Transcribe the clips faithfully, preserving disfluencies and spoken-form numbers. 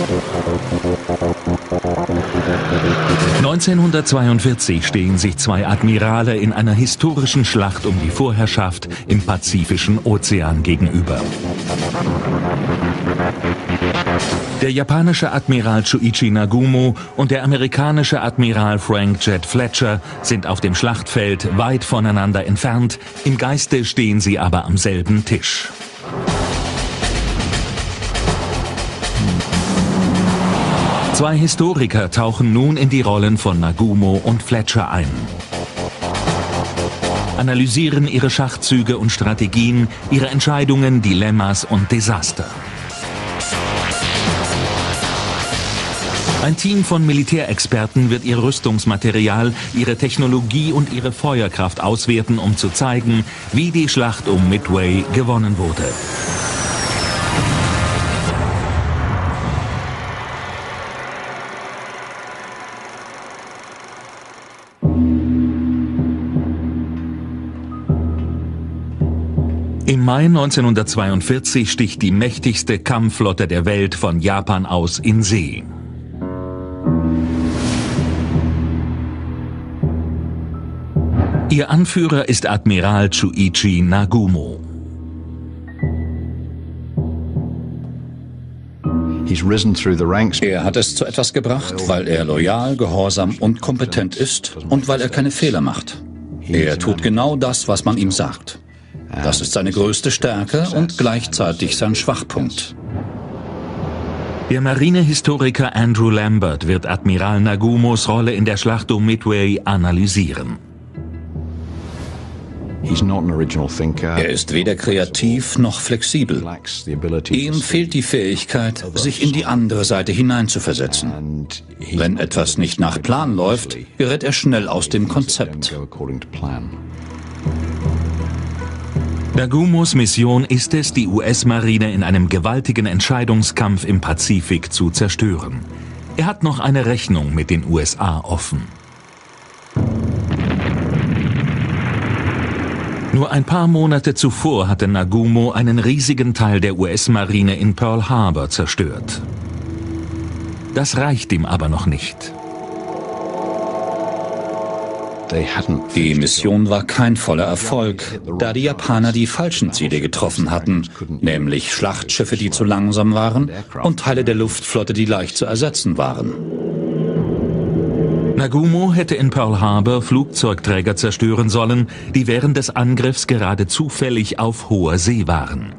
neunzehnhundertzweiundvierzig stehen sich zwei Admirale in einer historischen Schlacht um die Vorherrschaft im Pazifischen Ozean gegenüber. Der japanische Admiral Shuichi Nagumo und der amerikanische Admiral Frank Jet Fletcher sind auf dem Schlachtfeld weit voneinander entfernt, im Geiste stehen sie aber am selben Tisch. Zwei Historiker tauchen nun in die Rollen von Nagumo und Fletcher ein, analysieren ihre Schachzüge und Strategien, ihre Entscheidungen, Dilemmas und Desaster. Ein Team von Militärexperten wird ihr Rüstungsmaterial, ihre Technologie und ihre Feuerkraft auswerten, um zu zeigen, wie die Schlacht um Midway gewonnen wurde. Im Mai neunzehnhundertzweiundvierzig sticht die mächtigste Kampfflotte der Welt von Japan aus in See. Ihr Anführer ist Admiral Shuichi Nagumo. Er hat es zu etwas gebracht, weil er loyal, gehorsam und kompetent ist und weil er keine Fehler macht. Er tut genau das, was man ihm sagt. Das ist seine größte Stärke und gleichzeitig sein Schwachpunkt. Der Marinehistoriker Andrew Lambert wird Admiral Nagumos Rolle in der Schlacht um Midway analysieren. Er ist weder kreativ noch flexibel. Ihm fehlt die Fähigkeit, sich in die andere Seite hineinzuversetzen. Wenn etwas nicht nach Plan läuft, gerät er schnell aus dem Konzept. Nagumos Mission ist es, die U S-Marine in einem gewaltigen Entscheidungskampf im Pazifik zu zerstören. Er hat noch eine Rechnung mit den U S A offen. Nur ein paar Monate zuvor hatte Nagumo einen riesigen Teil der U S-Marine in Pearl Harbor zerstört. Das reicht ihm aber noch nicht. Die Mission war kein voller Erfolg, da die Japaner die falschen Ziele getroffen hatten, nämlich Schlachtschiffe, die zu langsam waren, und Teile der Luftflotte, die leicht zu ersetzen waren. Nagumo hätte in Pearl Harbor Flugzeugträger zerstören sollen, die während des Angriffs gerade zufällig auf hoher See waren.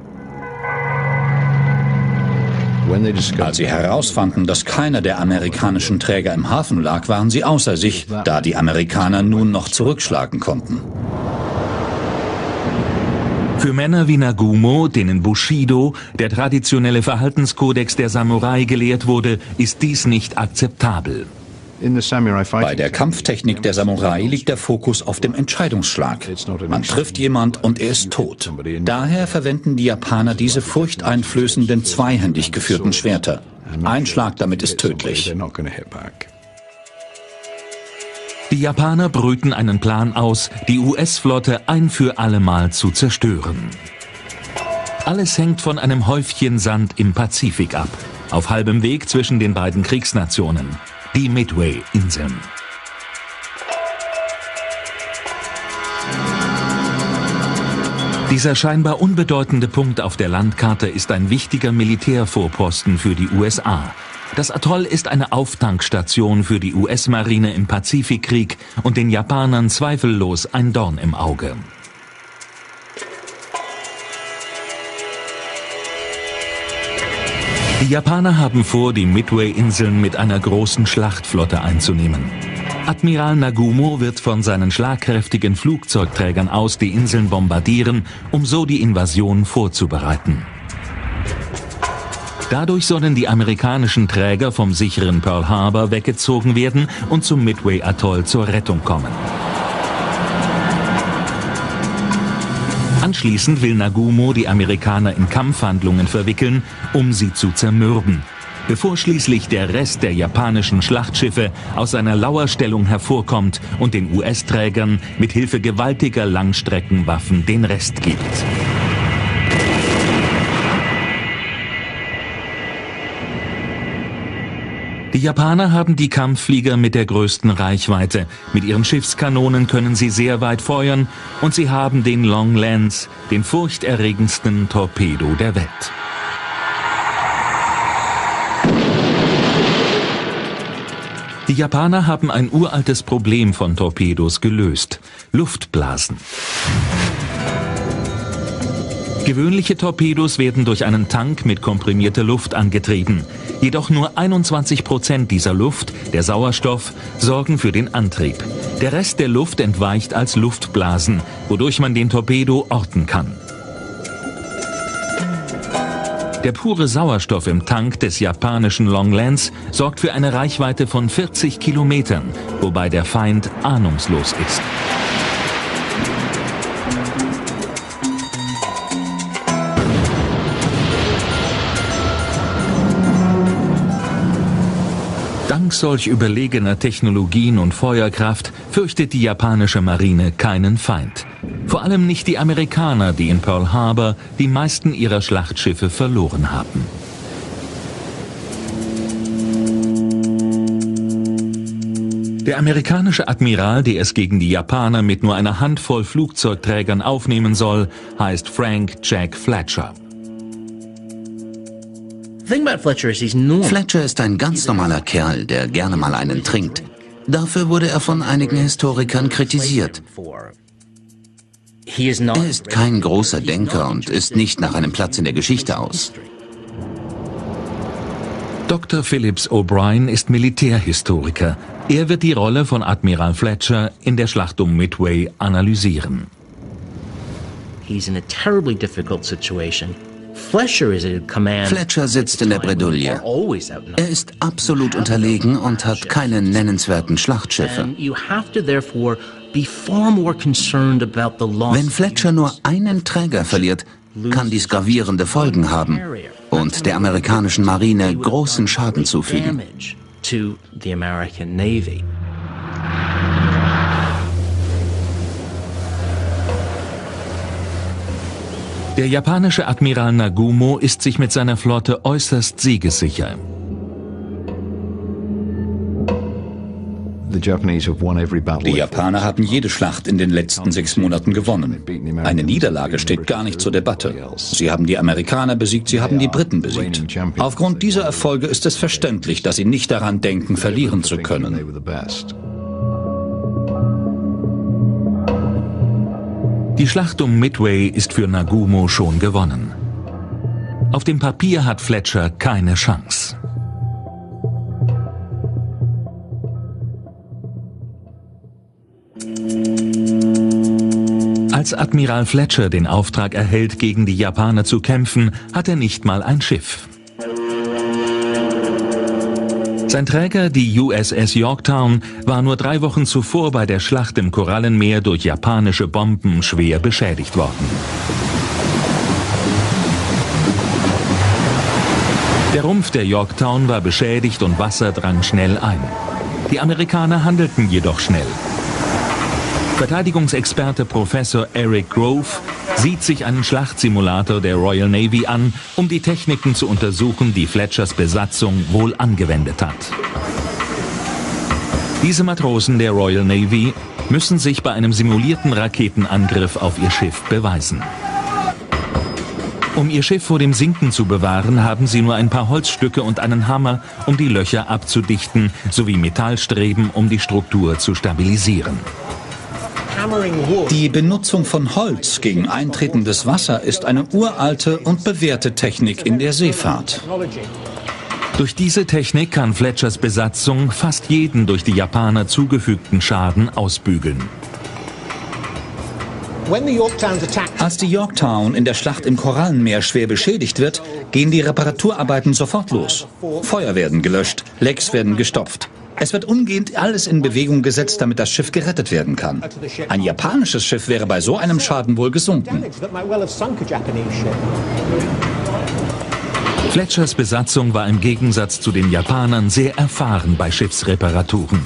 Als sie herausfanden, dass keiner der amerikanischen Träger im Hafen lag, waren sie außer sich, da die Amerikaner nun noch zurückschlagen konnten. Für Männer wie Nagumo, denen Bushido, der traditionelle Verhaltenskodex der Samurai, gelehrt wurde, ist dies nicht akzeptabel. Bei der Kampftechnik der Samurai liegt der Fokus auf dem Entscheidungsschlag. Man trifft jemand und er ist tot. Daher verwenden die Japaner diese furchteinflößenden zweihändig geführten Schwerter. Ein Schlag damit ist tödlich. Die Japaner brüten einen Plan aus, die U S-Flotte ein für allemal zu zerstören. Alles hängt von einem Häufchen Sand im Pazifik ab, auf halbem Weg zwischen den beiden Kriegsnationen. Die Midway-Inseln. Dieser scheinbar unbedeutende Punkt auf der Landkarte ist ein wichtiger Militärvorposten für die U S A. Das Atoll ist eine Auftankstation für die U S-Marine im Pazifikkrieg und den Japanern zweifellos ein Dorn im Auge. Die Japaner haben vor, die Midway-Inseln mit einer großen Schlachtflotte einzunehmen. Admiral Nagumo wird von seinen schlagkräftigen Flugzeugträgern aus die Inseln bombardieren, um so die Invasion vorzubereiten. Dadurch sollen die amerikanischen Träger vom sicheren Pearl Harbor weggezogen werden und zum Midway-Atoll zur Rettung kommen. Anschließend will Nagumo die Amerikaner in Kampfhandlungen verwickeln, um sie zu zermürben, bevor schließlich der Rest der japanischen Schlachtschiffe aus seiner Lauerstellung hervorkommt und den U S-Trägern mit Hilfe gewaltiger Langstreckenwaffen den Rest gibt. Die Japaner haben die Kampfflieger mit der größten Reichweite. Mit ihren Schiffskanonen können sie sehr weit feuern und sie haben den Long Lance, den furchterregendsten Torpedo der Welt. Die Japaner haben ein uraltes Problem von Torpedos gelöst: Luftblasen. Gewöhnliche Torpedos werden durch einen Tank mit komprimierter Luft angetrieben. Jedoch nur einundzwanzig Prozent dieser Luft, der Sauerstoff, sorgen für den Antrieb. Der Rest der Luft entweicht als Luftblasen, wodurch man den Torpedo orten kann. Der pure Sauerstoff im Tank des japanischen Long Lance sorgt für eine Reichweite von vierzig Kilometern, wobei der Feind ahnungslos ist. Dank solch überlegener Technologien und Feuerkraft fürchtet die japanische Marine keinen Feind. Vor allem nicht die Amerikaner, die in Pearl Harbor die meisten ihrer Schlachtschiffe verloren haben. Der amerikanische Admiral, der es gegen die Japaner mit nur einer Handvoll Flugzeugträgern aufnehmen soll, heißt Frank Jack Fletcher. Fletcher ist ein ganz normaler Kerl, der gerne mal einen trinkt. Dafür wurde er von einigen Historikern kritisiert. Er ist kein großer Denker und ist nicht nach einem Platz in der Geschichte aus. Doktor Phillips O'Brien ist Militärhistoriker. Er wird die Rolle von Admiral Fletcher in der Schlacht um Midway analysieren. Fletcher sitzt in der Bredouille. Er ist absolut unterlegen und hat keine nennenswerten Schlachtschiffe. Wenn Fletcher nur einen Träger verliert, kann dies gravierende Folgen haben und der amerikanischen Marine großen Schaden zufügen. Der japanische Admiral Nagumo ist sich mit seiner Flotte äußerst siegessicher. Die Japaner haben jede Schlacht in den letzten sechs Monaten gewonnen. Eine Niederlage steht gar nicht zur Debatte. Sie haben die Amerikaner besiegt, sie haben die Briten besiegt. Aufgrund dieser Erfolge ist es verständlich, dass sie nicht daran denken, verlieren zu können. Die Schlacht um Midway ist für Nagumo schon gewonnen. Auf dem Papier hat Fletcher keine Chance. Als Admiral Fletcher den Auftrag erhält, gegen die Japaner zu kämpfen, hat er nicht mal ein Schiff. Sein Träger, die U S S Yorktown, war nur drei Wochen zuvor bei der Schlacht im Korallenmeer durch japanische Bomben schwer beschädigt worden. Der Rumpf der Yorktown war beschädigt und Wasser drang schnell ein. Die Amerikaner handelten jedoch schnell. Verteidigungsexperte Professor Eric Grove sieht sich einen Schlachtsimulator der Royal Navy an, um die Techniken zu untersuchen, die Fletchers Besatzung wohl angewendet hat. Diese Matrosen der Royal Navy müssen sich bei einem simulierten Raketenangriff auf ihr Schiff beweisen. Um ihr Schiff vor dem Sinken zu bewahren, haben sie nur ein paar Holzstücke und einen Hammer, um die Löcher abzudichten, sowie Metallstreben, um die Struktur zu stabilisieren. Die Benutzung von Holz gegen eintretendes Wasser ist eine uralte und bewährte Technik in der Seefahrt. Durch diese Technik kann Fletchers Besatzung fast jeden durch die Japaner zugefügten Schaden ausbügeln. Als die Yorktown in der Schlacht im Korallenmeer schwer beschädigt wird, gehen die Reparaturarbeiten sofort los. Feuer werden gelöscht, Lecks werden gestopft. Es wird umgehend alles in Bewegung gesetzt, damit das Schiff gerettet werden kann. Ein japanisches Schiff wäre bei so einem Schaden wohl gesunken. Fletchers Besatzung war im Gegensatz zu den Japanern sehr erfahren bei Schiffsreparaturen.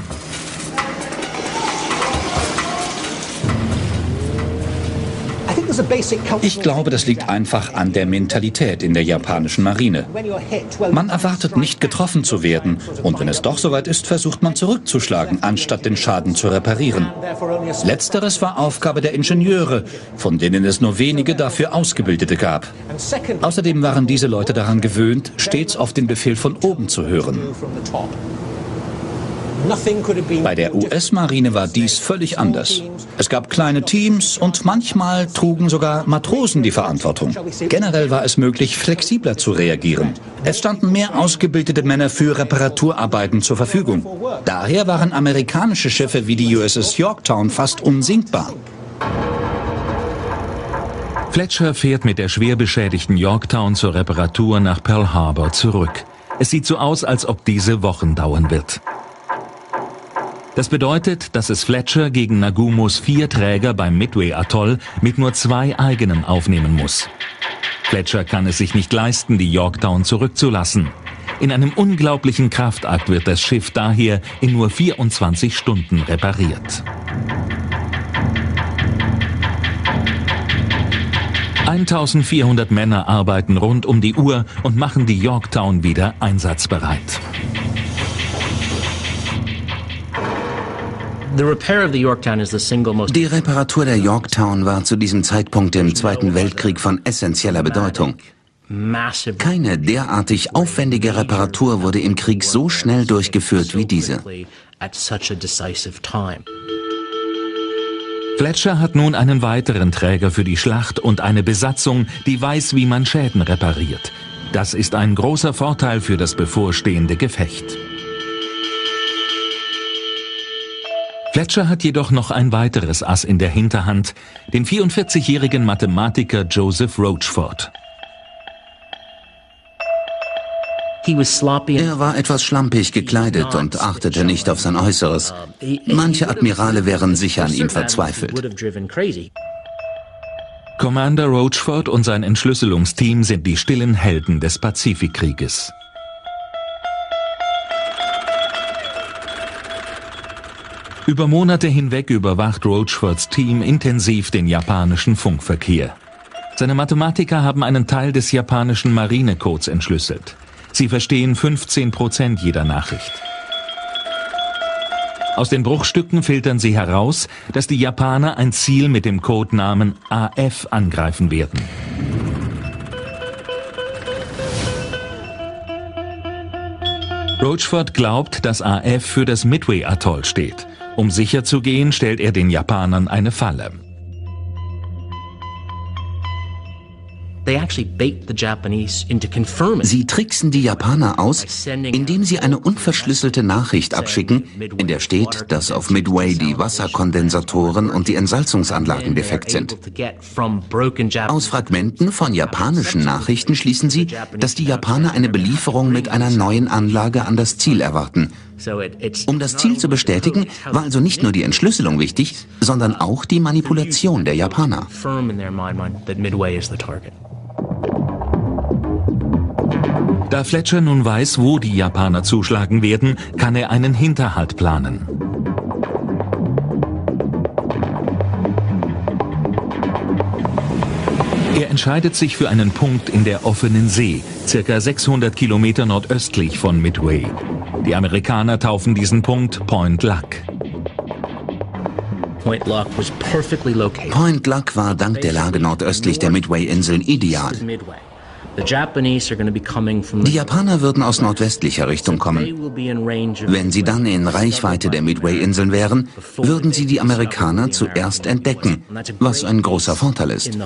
Ich glaube, das liegt einfach an der Mentalität in der japanischen Marine. Man erwartet nicht getroffen zu werden und wenn es doch soweit ist, versucht man zurückzuschlagen, anstatt den Schaden zu reparieren. Letzteres war Aufgabe der Ingenieure, von denen es nur wenige dafür Ausgebildete gab. Außerdem waren diese Leute daran gewöhnt, stets auf den Befehl von oben zu hören. Bei der U S-Marine war dies völlig anders. Es gab kleine Teams und manchmal trugen sogar Matrosen die Verantwortung. Generell war es möglich, flexibler zu reagieren. Es standen mehr ausgebildete Männer für Reparaturarbeiten zur Verfügung. Daher waren amerikanische Schiffe wie die U S S Yorktown fast unsinkbar. Fletcher fährt mit der schwer beschädigten Yorktown zur Reparatur nach Pearl Harbor zurück. Es sieht so aus, als ob diese Wochen dauern wird. Das bedeutet, dass es Fletcher gegen Nagumo's vier Träger beim Midway-Atoll mit nur zwei eigenen aufnehmen muss. Fletcher kann es sich nicht leisten, die Yorktown zurückzulassen. In einem unglaublichen Kraftakt wird das Schiff daher in nur vierundzwanzig Stunden repariert. eintausendvierhundert Männer arbeiten rund um die Uhr und machen die Yorktown wieder einsatzbereit. Die Reparatur der Yorktown war zu diesem Zeitpunkt im Zweiten Weltkrieg von essentieller Bedeutung. Keine derartig aufwendige Reparatur wurde im Krieg so schnell durchgeführt wie diese. Fletcher hat nun einen weiteren Träger für die Schlacht und eine Besatzung, die weiß, wie man Schäden repariert. Das ist ein großer Vorteil für das bevorstehende Gefecht. Fletcher hat jedoch noch ein weiteres Ass in der Hinterhand, den vierundvierzigjährigen Mathematiker Joseph Rochford. Er war etwas schlampig gekleidet und achtete nicht auf sein Äußeres. Manche Admirale wären sicher an ihm verzweifelt. Commander Rochford und sein Entschlüsselungsteam sind die stillen Helden des Pazifikkrieges. Über Monate hinweg überwacht Rochfords Team intensiv den japanischen Funkverkehr. Seine Mathematiker haben einen Teil des japanischen Marinecodes entschlüsselt. Sie verstehen fünfzehn Prozent jeder Nachricht. Aus den Bruchstücken filtern sie heraus, dass die Japaner ein Ziel mit dem Codenamen A F angreifen werden. Rochford glaubt, dass A F für das Midway-Atoll steht. Um sicher zu gehen, stellt er den Japanern eine Falle. Sie tricksen die Japaner aus, indem sie eine unverschlüsselte Nachricht abschicken, in der steht, dass auf Midway die Wasserkondensatoren und die Entsalzungsanlagen defekt sind. Aus Fragmenten von japanischen Nachrichten schließen sie, dass die Japaner eine Belieferung mit einer neuen Anlage an das Ziel erwarten. Um das Ziel zu bestätigen, war also nicht nur die Entschlüsselung wichtig, sondern auch die Manipulation der Japaner. Da Fletcher nun weiß, wo die Japaner zuschlagen werden, kann er einen Hinterhalt planen. Er entscheidet sich für einen Punkt in der offenen See, circa sechshundert Kilometer nordöstlich von Midway. Die Amerikaner taufen diesen Punkt Point Luck. Point Luck war dank der Lage nordöstlich der Midway-Inseln ideal. Die Japaner würden aus nordwestlicher Richtung kommen. Wenn sie dann in Reichweite der Midway-Inseln wären, würden sie die Amerikaner zuerst entdecken, was ein großer Vorteil ist.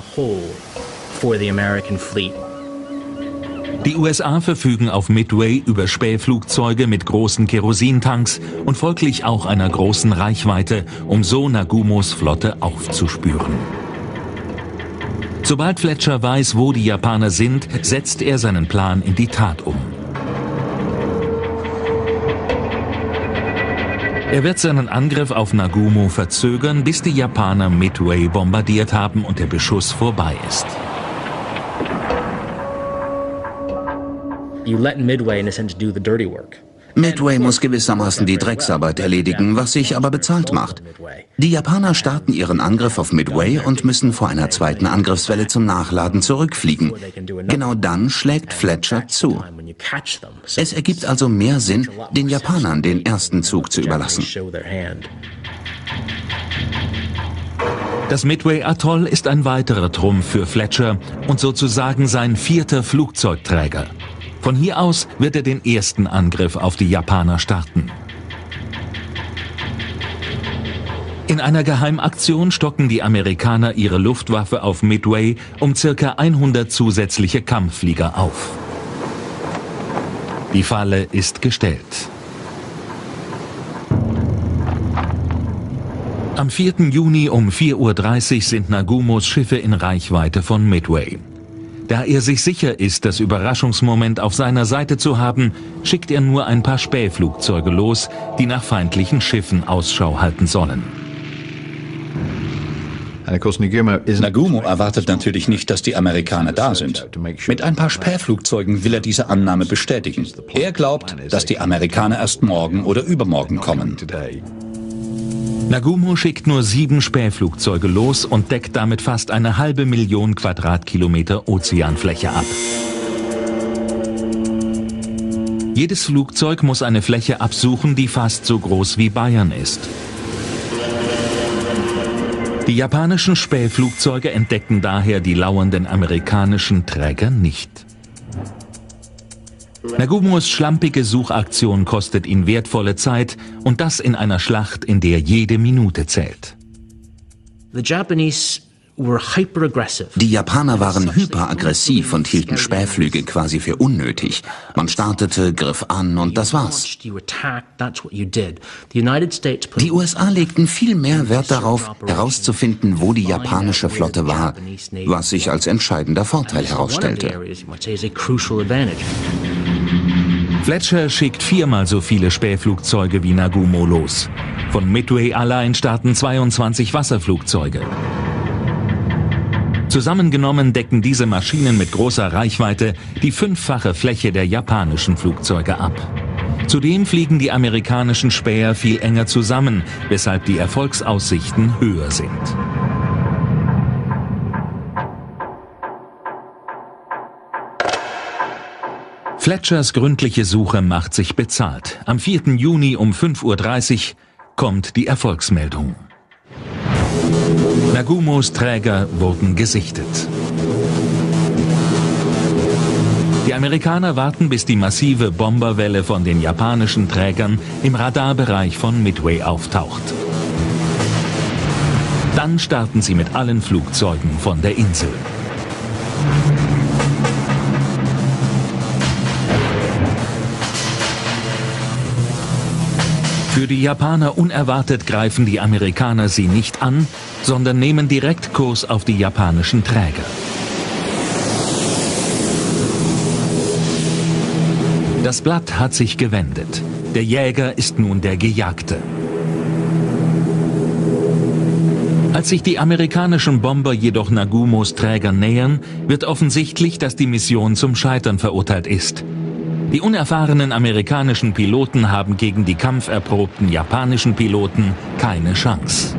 Die U S A verfügen auf Midway über Spähflugzeuge mit großen Kerosintanks und folglich auch einer großen Reichweite, um so Nagumo's Flotte aufzuspüren. Sobald Fletcher weiß, wo die Japaner sind, setzt er seinen Plan in die Tat um. Er wird seinen Angriff auf Nagumo verzögern, bis die Japaner Midway bombardiert haben und der Beschuss vorbei ist. Midway muss gewissermaßen die Drecksarbeit erledigen, was sich aber bezahlt macht. Die Japaner starten ihren Angriff auf Midway und müssen vor einer zweiten Angriffswelle zum Nachladen zurückfliegen. Genau dann schlägt Fletcher zu. Es ergibt also mehr Sinn, den Japanern den ersten Zug zu überlassen. Das Midway-Atoll ist ein weiterer Trumpf für Fletcher und sozusagen sein vierter Flugzeugträger. Von hier aus wird er den ersten Angriff auf die Japaner starten. In einer Geheimaktion stocken die Amerikaner ihre Luftwaffe auf Midway um circa hundert zusätzliche Kampfflieger auf. Die Falle ist gestellt. Am vierten Juni um vier Uhr dreißig sind Nagumos Schiffe in Reichweite von Midway. Da er sich sicher ist, das Überraschungsmoment auf seiner Seite zu haben, schickt er nur ein paar Spähflugzeuge los, die nach feindlichen Schiffen Ausschau halten sollen. Nagumo erwartet natürlich nicht, dass die Amerikaner da sind. Mit ein paar Spähflugzeugen will er diese Annahme bestätigen. Er glaubt, dass die Amerikaner erst morgen oder übermorgen kommen. Nagumo schickt nur sieben Spähflugzeuge los und deckt damit fast eine halbe Million Quadratkilometer Ozeanfläche ab. Jedes Flugzeug muss eine Fläche absuchen, die fast so groß wie Bayern ist. Die japanischen Spähflugzeuge entdecken daher die lauernden amerikanischen Träger nicht. Nagumos schlampige Suchaktion kostet ihn wertvolle Zeit und das in einer Schlacht, in der jede Minute zählt. Die Japaner waren hyperaggressiv und hielten Spähflüge quasi für unnötig. Man startete, griff an und das war's. Die U S A legten viel mehr Wert darauf, herauszufinden, wo die japanische Flotte war, was sich als entscheidender Vorteil herausstellte. Fletcher schickt viermal so viele Spähflugzeuge wie Nagumo los. Von Midway allein starten zweiundzwanzig Wasserflugzeuge. Zusammengenommen decken diese Maschinen mit großer Reichweite die fünffache Fläche der japanischen Flugzeuge ab. Zudem fliegen die amerikanischen Späher viel enger zusammen, weshalb die Erfolgsaussichten höher sind. Fletchers gründliche Suche macht sich bezahlt. Am vierten Juni um fünf Uhr dreißig kommt die Erfolgsmeldung. Nagumos Träger wurden gesichtet. Die Amerikaner warten, bis die massive Bomberwelle von den japanischen Trägern im Radarbereich von Midway auftaucht. Dann starten sie mit allen Flugzeugen von der Insel. Für die Japaner unerwartet greifen die Amerikaner sie nicht an, sondern nehmen direkt Kurs auf die japanischen Träger. Das Blatt hat sich gewendet. Der Jäger ist nun der Gejagte. Als sich die amerikanischen Bomber jedoch Nagumos Trägern nähern, wird offensichtlich, dass die Mission zum Scheitern verurteilt ist. Die unerfahrenen amerikanischen Piloten haben gegen die kampferprobten japanischen Piloten keine Chance.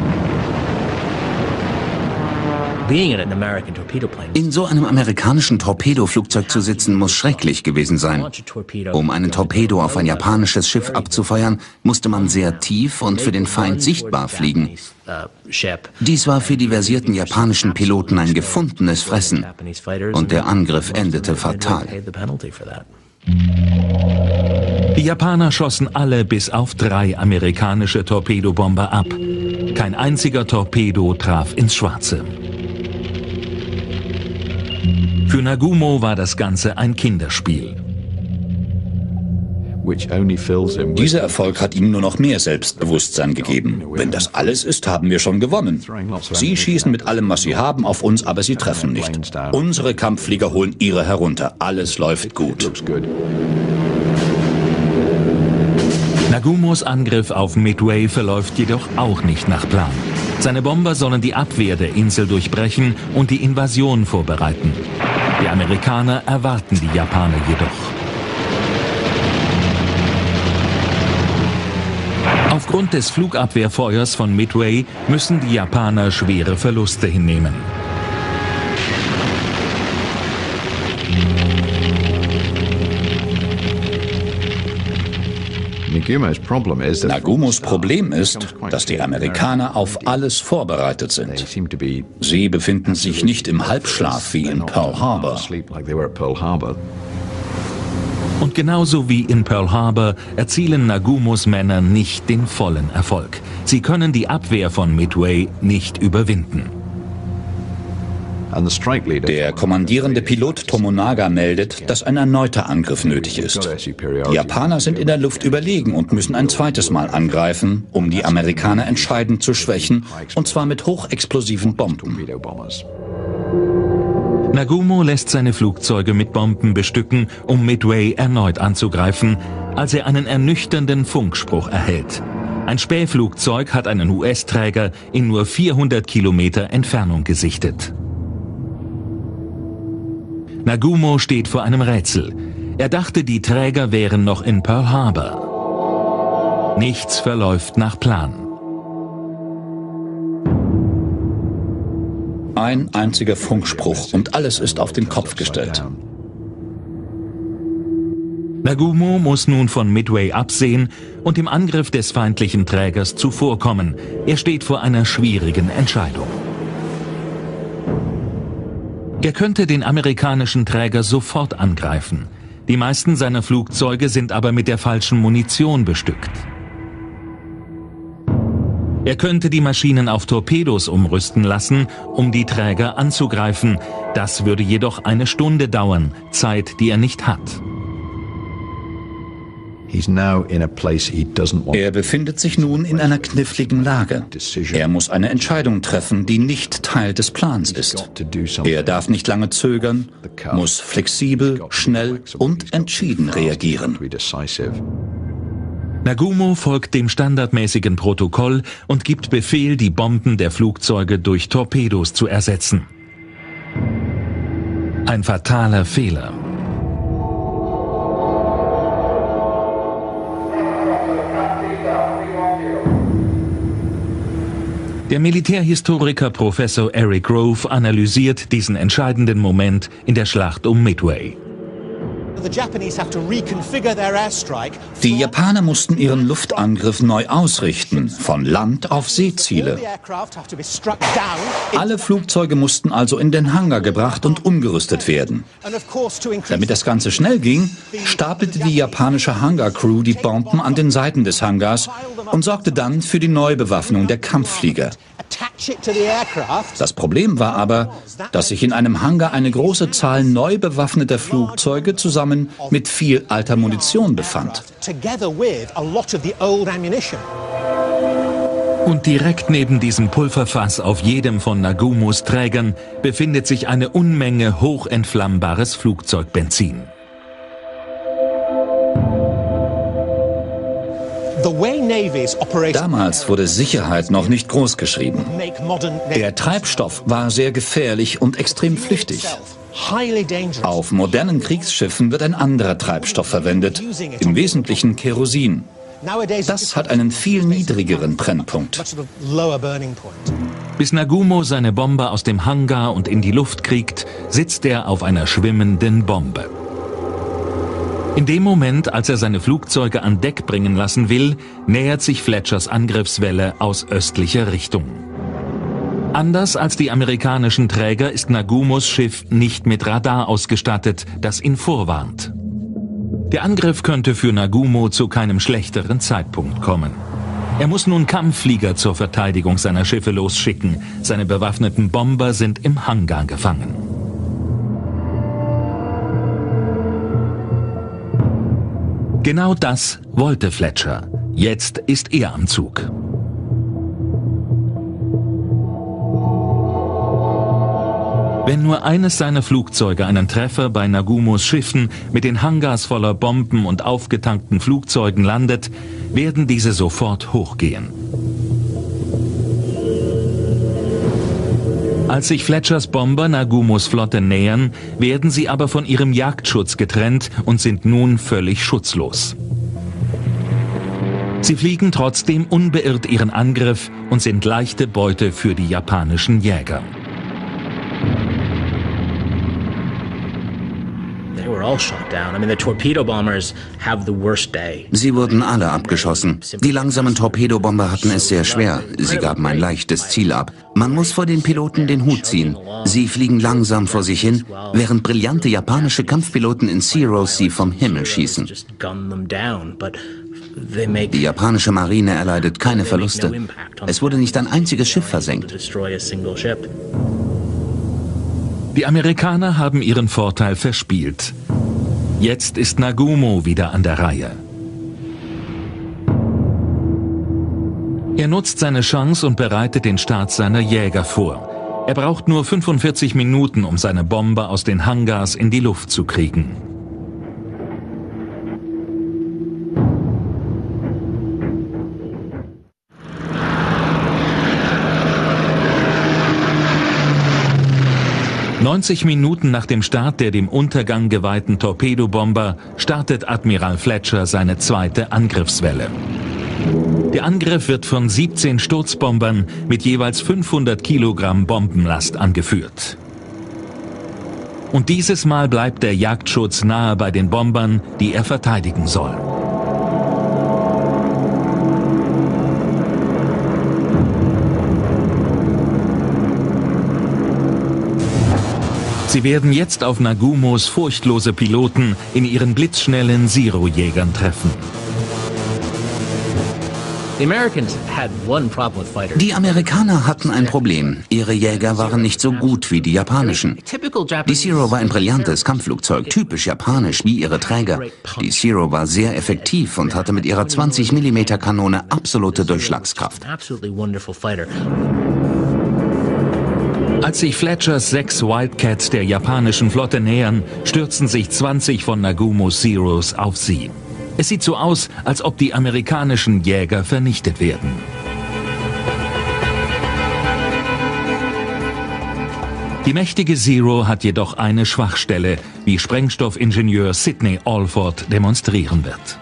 In so einem amerikanischen Torpedoflugzeug zu sitzen, muss schrecklich gewesen sein. Um einen Torpedo auf ein japanisches Schiff abzufeuern, musste man sehr tief und für den Feind sichtbar fliegen. Dies war für die versierten japanischen Piloten ein gefundenes Fressen. Und der Angriff endete fatal. Die Japaner schossen alle bis auf drei amerikanische Torpedobomber ab. Kein einziger Torpedo traf ins Schwarze. Für Nagumo war das Ganze ein Kinderspiel. Dieser Erfolg hat ihm nur noch mehr Selbstbewusstsein gegeben. Wenn das alles ist, haben wir schon gewonnen. Sie schießen mit allem, was sie haben, auf uns, aber sie treffen nicht. Unsere Kampfflieger holen ihre herunter. Alles läuft gut. Nagumos Angriff auf Midway verläuft jedoch auch nicht nach Plan. Seine Bomber sollen die Abwehr der Insel durchbrechen und die Invasion vorbereiten. Die Amerikaner erwarten die Japaner jedoch. Aufgrund des Flugabwehrfeuers von Midway müssen die Japaner schwere Verluste hinnehmen. Nagumos Problem ist, dass die Amerikaner auf alles vorbereitet sind. Sie befinden sich nicht im Halbschlaf wie in Pearl Harbor. Und genauso wie in Pearl Harbor erzielen Nagumos Männer nicht den vollen Erfolg. Sie können die Abwehr von Midway nicht überwinden. Der kommandierende Pilot Tomonaga meldet, dass ein erneuter Angriff nötig ist. Die Japaner sind in der Luft überlegen und müssen ein zweites Mal angreifen, um die Amerikaner entscheidend zu schwächen, und zwar mit hochexplosiven Bomben. Nagumo lässt seine Flugzeuge mit Bomben bestücken, um Midway erneut anzugreifen, als er einen ernüchternden Funkspruch erhält. Ein Spähflugzeug hat einen U S-Träger in nur vierhundert Kilometer Entfernung gesichtet. Nagumo steht vor einem Rätsel. Er dachte, die Träger wären noch in Pearl Harbor. Nichts verläuft nach Plan. Ein einziger Funkspruch und alles ist auf den Kopf gestellt. Nagumo muss nun von Midway absehen und dem Angriff des feindlichen Trägers zuvorkommen. Er steht vor einer schwierigen Entscheidung. Er könnte den amerikanischen Träger sofort angreifen. Die meisten seiner Flugzeuge sind aber mit der falschen Munition bestückt. Er könnte die Maschinen auf Torpedos umrüsten lassen, um die Träger anzugreifen. Das würde jedoch eine Stunde dauern, Zeit, die er nicht hat. Er befindet sich nun in einer kniffligen Lage. Er muss eine Entscheidung treffen, die nicht Teil des Plans ist. Er darf nicht lange zögern, muss flexibel, schnell und entschieden reagieren. Nagumo folgt dem standardmäßigen Protokoll und gibt Befehl, die Bomben der Flugzeuge durch Torpedos zu ersetzen. Ein fataler Fehler. Der Militärhistoriker Professor Eric Grove analysiert diesen entscheidenden Moment in der Schlacht um Midway. Die Japaner mussten ihren Luftangriff neu ausrichten, von Land auf Seeziele. Alle Flugzeuge mussten also in den Hangar gebracht und umgerüstet werden. Damit das Ganze schnell ging, stapelte die japanische Hangar-Crew die Bomben an den Seiten des Hangars und sorgte dann für die Neubewaffnung der Kampfflieger. Das Problem war aber, dass sich in einem Hangar eine große Zahl neu bewaffneter Flugzeuge zusammen mit viel alter Munition befand. Und direkt neben diesem Pulverfass auf jedem von Nagumos Trägern befindet sich eine Unmenge hochentflammbares Flugzeugbenzin. Damals wurde Sicherheit noch nicht groß geschrieben. Der Treibstoff war sehr gefährlich und extrem flüchtig. Auf modernen Kriegsschiffen wird ein anderer Treibstoff verwendet, im Wesentlichen Kerosin. Das hat einen viel niedrigeren Brennpunkt. Bis Nagumo seine Bomber aus dem Hangar und in die Luft kriegt, sitzt er auf einer schwimmenden Bombe. In dem Moment, als er seine Flugzeuge an Deck bringen lassen will, nähert sich Fletchers Angriffswelle aus östlicher Richtung. Anders als die amerikanischen Träger ist Nagumos Schiff nicht mit Radar ausgestattet, das ihn vorwarnt. Der Angriff könnte für Nagumo zu keinem schlechteren Zeitpunkt kommen. Er muss nun Kampfflieger zur Verteidigung seiner Schiffe losschicken. Seine bewaffneten Bomber sind im Hangar gefangen. Genau das wollte Fletcher. Jetzt ist er am Zug. Wenn nur eines seiner Flugzeuge einen Treffer bei Nagumos Schiffen mit den Hangars voller Bomben und aufgetankten Flugzeugen landet, werden diese sofort hochgehen. Als sich Fletchers Bomber Nagumos Flotte nähern, werden sie aber von ihrem Jagdschutz getrennt und sind nun völlig schutzlos. Sie fliegen trotzdem unbeirrt ihren Angriff und sind leichte Beute für die japanischen Jäger. Sie wurden alle abgeschossen. Die langsamen Torpedobomber hatten es sehr schwer. Sie gaben ein leichtes Ziel ab. Man muss vor den Piloten den Hut ziehen. Sie fliegen langsam vor sich hin, während brillante japanische Kampfpiloten in Zeros sie vom Himmel schießen. Die japanische Marine erleidet keine Verluste. Es wurde nicht ein einziges Schiff versenkt. Die Amerikaner haben ihren Vorteil verspielt. Jetzt ist Nagumo wieder an der Reihe. Er nutzt seine Chance und bereitet den Start seiner Jäger vor. Er braucht nur fünfundvierzig Minuten, um seine Bomber aus den Hangars in die Luft zu kriegen. neunzig Minuten nach dem Start der dem Untergang geweihten Torpedobomber startet Admiral Fletcher seine zweite Angriffswelle. Der Angriff wird von siebzehn Sturzbombern mit jeweils fünfhundert Kilogramm Bombenlast angeführt. Und dieses Mal bleibt der Jagdschutz nahe bei den Bombern, die er verteidigen soll. Sie werden jetzt auf Nagumos furchtlose Piloten in ihren blitzschnellen Zero-Jägern treffen. Die Amerikaner hatten ein Problem. Ihre Jäger waren nicht so gut wie die japanischen. Die Zero war ein brillantes Kampfflugzeug, typisch japanisch wie ihre Träger. Die Zero war sehr effektiv und hatte mit ihrer zwanzig Millimeter Kanone absolute Durchschlagskraft. Als sich Fletchers sechs Wildcats der japanischen Flotte nähern, stürzen sich zwanzig von Nagumos Zeros auf sie. Es sieht so aus, als ob die amerikanischen Jäger vernichtet werden. Die mächtige Zero hat jedoch eine Schwachstelle, wie Sprengstoffingenieur Sidney Alford demonstrieren wird.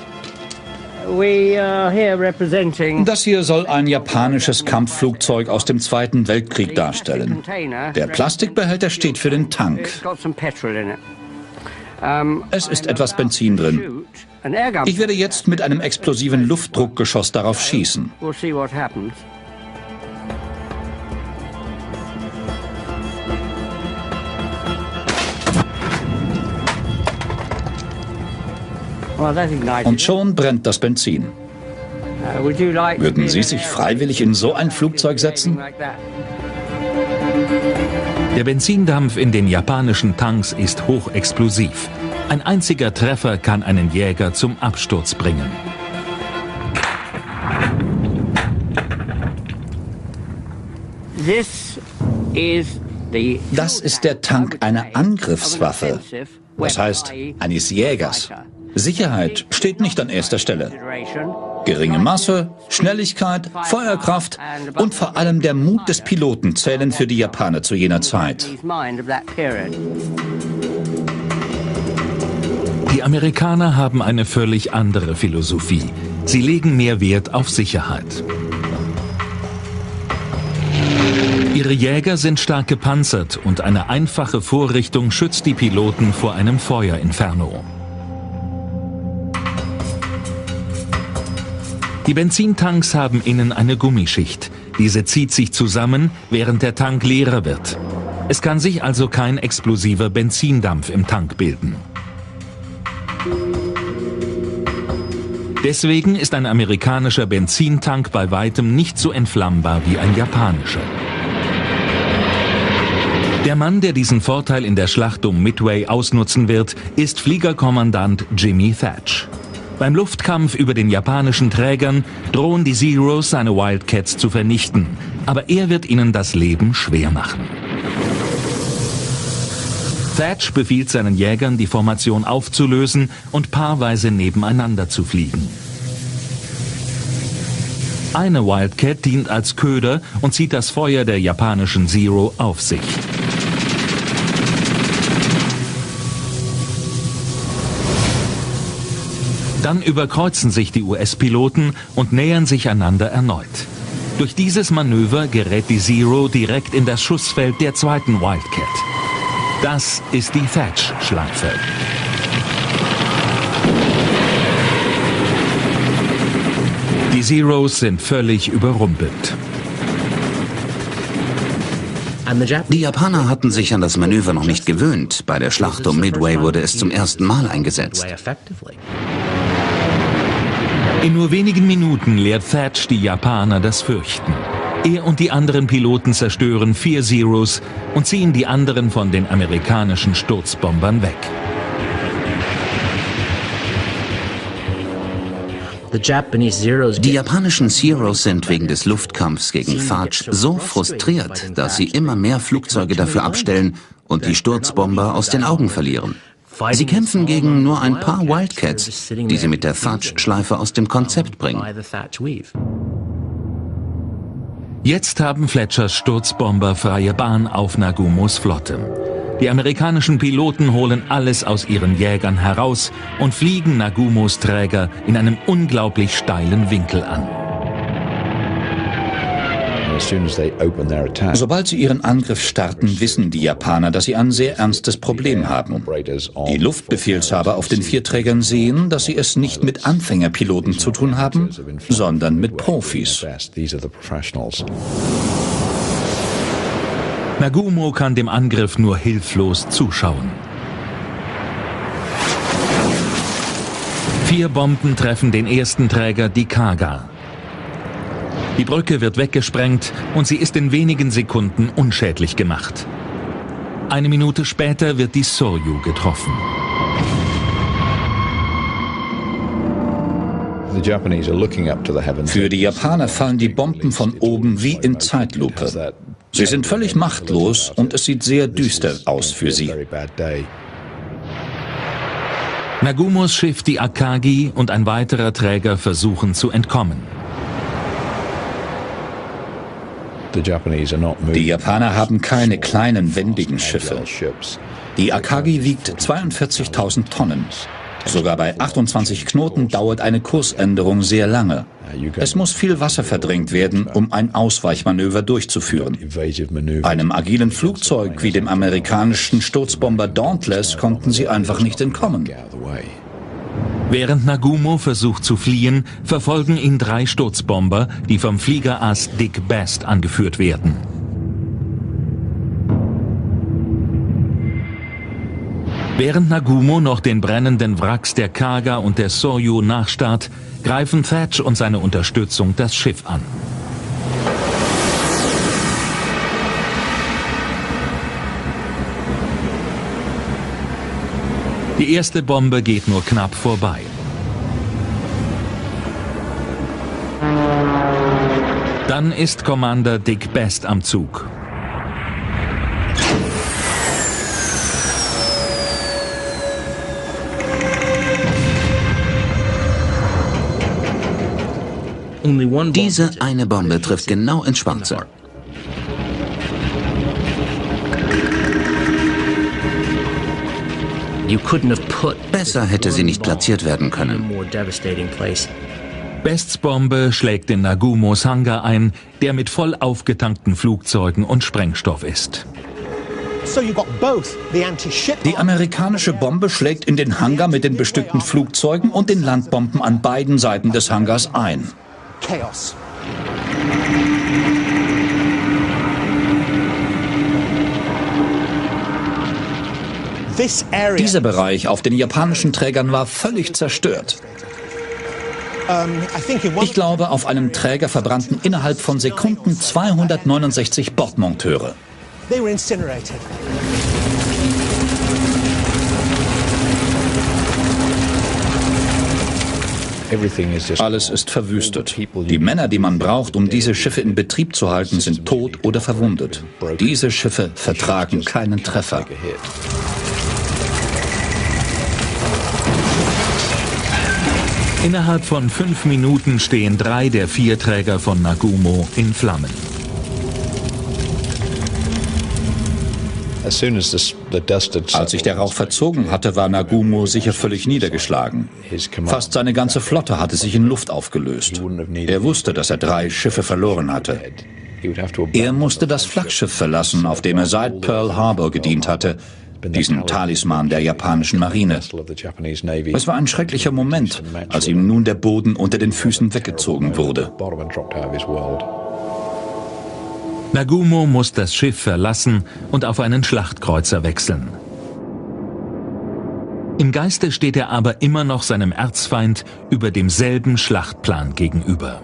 Das hier soll ein japanisches Kampfflugzeug aus dem Zweiten Weltkrieg darstellen. Der Plastikbehälter steht für den Tank. Es ist etwas Benzin drin. Ich werde jetzt mit einem explosiven Luftdruckgeschoss darauf schießen. Und schon brennt das Benzin. Würden Sie sich freiwillig in so ein Flugzeug setzen? Der Benzindampf in den japanischen Tanks ist hochexplosiv. Ein einziger Treffer kann einen Jäger zum Absturz bringen. Das ist der Tank einer Angriffswaffe. Das heißt, eines Jägers. Sicherheit steht nicht an erster Stelle. Geringe Masse, Schnelligkeit, Feuerkraft und vor allem der Mut des Piloten zählen für die Japaner zu jener Zeit. Die Amerikaner haben eine völlig andere Philosophie. Sie legen mehr Wert auf Sicherheit. Ihre Jäger sind stark gepanzert und eine einfache Vorrichtung schützt die Piloten vor einem Feuerinferno. Die Benzintanks haben innen eine Gummischicht. Diese zieht sich zusammen, während der Tank leerer wird. Es kann sich also kein explosiver Benzindampf im Tank bilden. Deswegen ist ein amerikanischer Benzintank bei weitem nicht so entflammbar wie ein japanischer. Der Mann, der diesen Vorteil in der Schlacht um Midway ausnutzen wird, ist Fliegerkommandant Jimmy Thach. Beim Luftkampf über den japanischen Trägern drohen die Zeros, seine Wildcats zu vernichten. Aber er wird ihnen das Leben schwer machen. Thach befiehlt seinen Jägern, die Formation aufzulösen und paarweise nebeneinander zu fliegen. Eine Wildcat dient als Köder und zieht das Feuer der japanischen Zero auf sich. Dann überkreuzen sich die U S-Piloten und nähern sich einander erneut. Durch dieses Manöver gerät die Zero direkt in das Schussfeld der zweiten Wildcat. Das ist die Thatch-Schleife. Die Zeros sind völlig überrumpelt. Die Japaner hatten sich an das Manöver noch nicht gewöhnt. Bei der Schlacht um Midway wurde es zum ersten Mal eingesetzt. In nur wenigen Minuten lehrt Thatch die Japaner das Fürchten. Er und die anderen Piloten zerstören vier Zeros und ziehen die anderen von den amerikanischen Sturzbombern weg. Die japanischen Zeros sind wegen des Luftkampfs gegen Thatch so frustriert, dass sie immer mehr Flugzeuge dafür abstellen und die Sturzbomber aus den Augen verlieren. Sie kämpfen gegen nur ein paar Wildcats, die sie mit der Thatch-Schleife aus dem Konzept bringen. Jetzt haben Fletchers Sturzbomber freie Bahn auf Nagumos Flotte. Die amerikanischen Piloten holen alles aus ihren Jägern heraus und fliegen Nagumos Träger in einem unglaublich steilen Winkel an. Sobald sie ihren Angriff starten, wissen die Japaner, dass sie ein sehr ernstes Problem haben. Die Luftbefehlshaber auf den vier Trägern sehen, dass sie es nicht mit Anfängerpiloten zu tun haben, sondern mit Profis. Nagumo kann dem Angriff nur hilflos zuschauen. Vier Bomben treffen den ersten Träger, die Kaga. Die Brücke wird weggesprengt und sie ist in wenigen Sekunden unschädlich gemacht. Eine Minute später wird die Soryu getroffen. Für die Japaner fallen die Bomben von oben wie in Zeitlupe. Sie sind völlig machtlos und es sieht sehr düster aus für sie. Nagumos Schiff, die Akagi, und ein weiterer Träger versuchen zu entkommen. Die Japaner haben keine kleinen, wendigen Schiffe. Die Akagi wiegt zweiundvierzigtausend Tonnen. Sogar bei achtundzwanzig Knoten dauert eine Kursänderung sehr lange. Es muss viel Wasser verdrängt werden, um ein Ausweichmanöver durchzuführen. Einem agilen Flugzeug wie dem amerikanischen Sturzbomber Dauntless konnten sie einfach nicht entkommen. Während Nagumo versucht zu fliehen, verfolgen ihn drei Sturzbomber, die vom Fliegerass Dick Best angeführt werden. Während Nagumo noch den brennenden Wracks der Kaga und der Soryu nachstarrt, greifen Thatch und seine Unterstützung das Schiff an. Die erste Bombe geht nur knapp vorbei. Dann ist Commander Dick Best am Zug. Diese eine Bombe trifft genau ins Schwarze. Besser hätte sie nicht platziert werden können. Bests Bombe schlägt in Nagumos Hangar ein, der mit voll aufgetankten Flugzeugen und Sprengstoff ist. Die amerikanische Bombe schlägt in den Hangar mit den bestückten Flugzeugen und den Landbomben an beiden Seiten des Hangars ein. Chaos. Dieser Bereich auf den japanischen Trägern war völlig zerstört. Ich glaube, auf einem Träger verbrannten innerhalb von Sekunden zweihundertneunundsechzig Bordmonteure. Alles ist verwüstet. Die Männer, die man braucht, um diese Schiffe in Betrieb zu halten, sind tot oder verwundet. Diese Schiffe vertragen keinen Treffer. Innerhalb von fünf Minuten stehen drei der vier Träger von Nagumo in Flammen. Als sich der Rauch verzogen hatte, war Nagumo sicher völlig niedergeschlagen. Fast seine ganze Flotte hatte sich in Luft aufgelöst. Er wusste, dass er drei Schiffe verloren hatte. Er musste das Flaggschiff verlassen, auf dem er seit Pearl Harbor gedient hatte, diesen Talisman der japanischen Marine. Es war ein schrecklicher Moment, als ihm nun der Boden unter den Füßen weggezogen wurde. Nagumo muss das Schiff verlassen und auf einen Schlachtkreuzer wechseln. Im Geiste steht er aber immer noch seinem Erzfeind über demselben Schlachtplan gegenüber.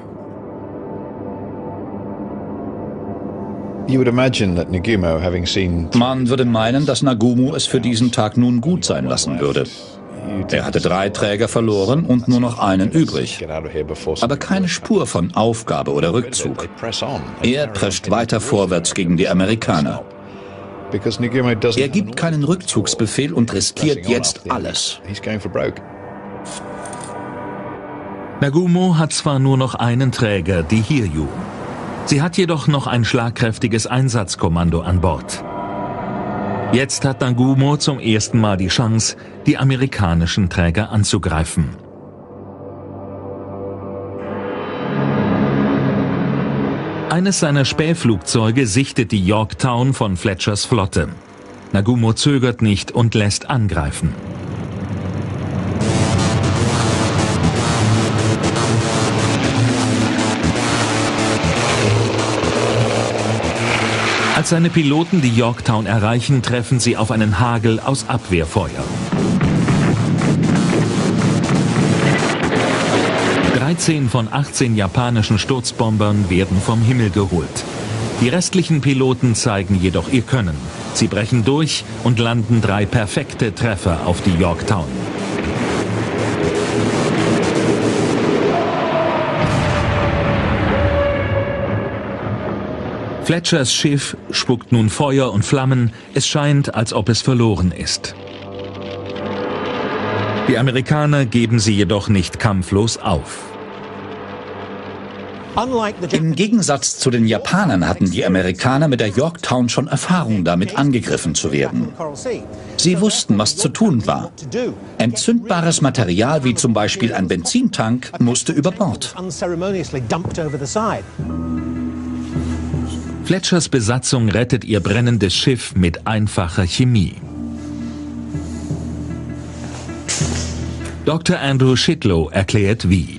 Man würde meinen, dass Nagumo es für diesen Tag nun gut sein lassen würde. Er hatte drei Träger verloren und nur noch einen übrig. Aber keine Spur von Aufgabe oder Rückzug. Er prescht weiter vorwärts gegen die Amerikaner. Er gibt keinen Rückzugsbefehl und riskiert jetzt alles. Nagumo hat zwar nur noch einen Träger, die Hiryu. Sie hat jedoch noch ein schlagkräftiges Einsatzkommando an Bord. Jetzt hat Nagumo zum ersten Mal die Chance, die amerikanischen Träger anzugreifen. Eines seiner Spähflugzeuge sichtet die Yorktown von Fletchers Flotte. Nagumo zögert nicht und lässt angreifen. Als seine Piloten die Yorktown erreichen, treffen sie auf einen Hagel aus Abwehrfeuer. dreizehn von achtzehn japanischen Sturzbombern werden vom Himmel geholt. Die restlichen Piloten zeigen jedoch ihr Können. Sie brechen durch und landen drei perfekte Treffer auf die Yorktown. Fletchers Schiff spuckt nun Feuer und Flammen. Es scheint, als ob es verloren ist. Die Amerikaner geben sie jedoch nicht kampflos auf. Im Gegensatz zu den Japanern hatten die Amerikaner mit der Yorktown schon Erfahrung damit, angegriffen zu werden. Sie wussten, was zu tun war. Entzündbares Material, wie zum Beispiel ein Benzintank, musste über Bord. Fletchers Besatzung rettet ihr brennendes Schiff mit einfacher Chemie. Doktor Andrew Shitlow erklärt wie.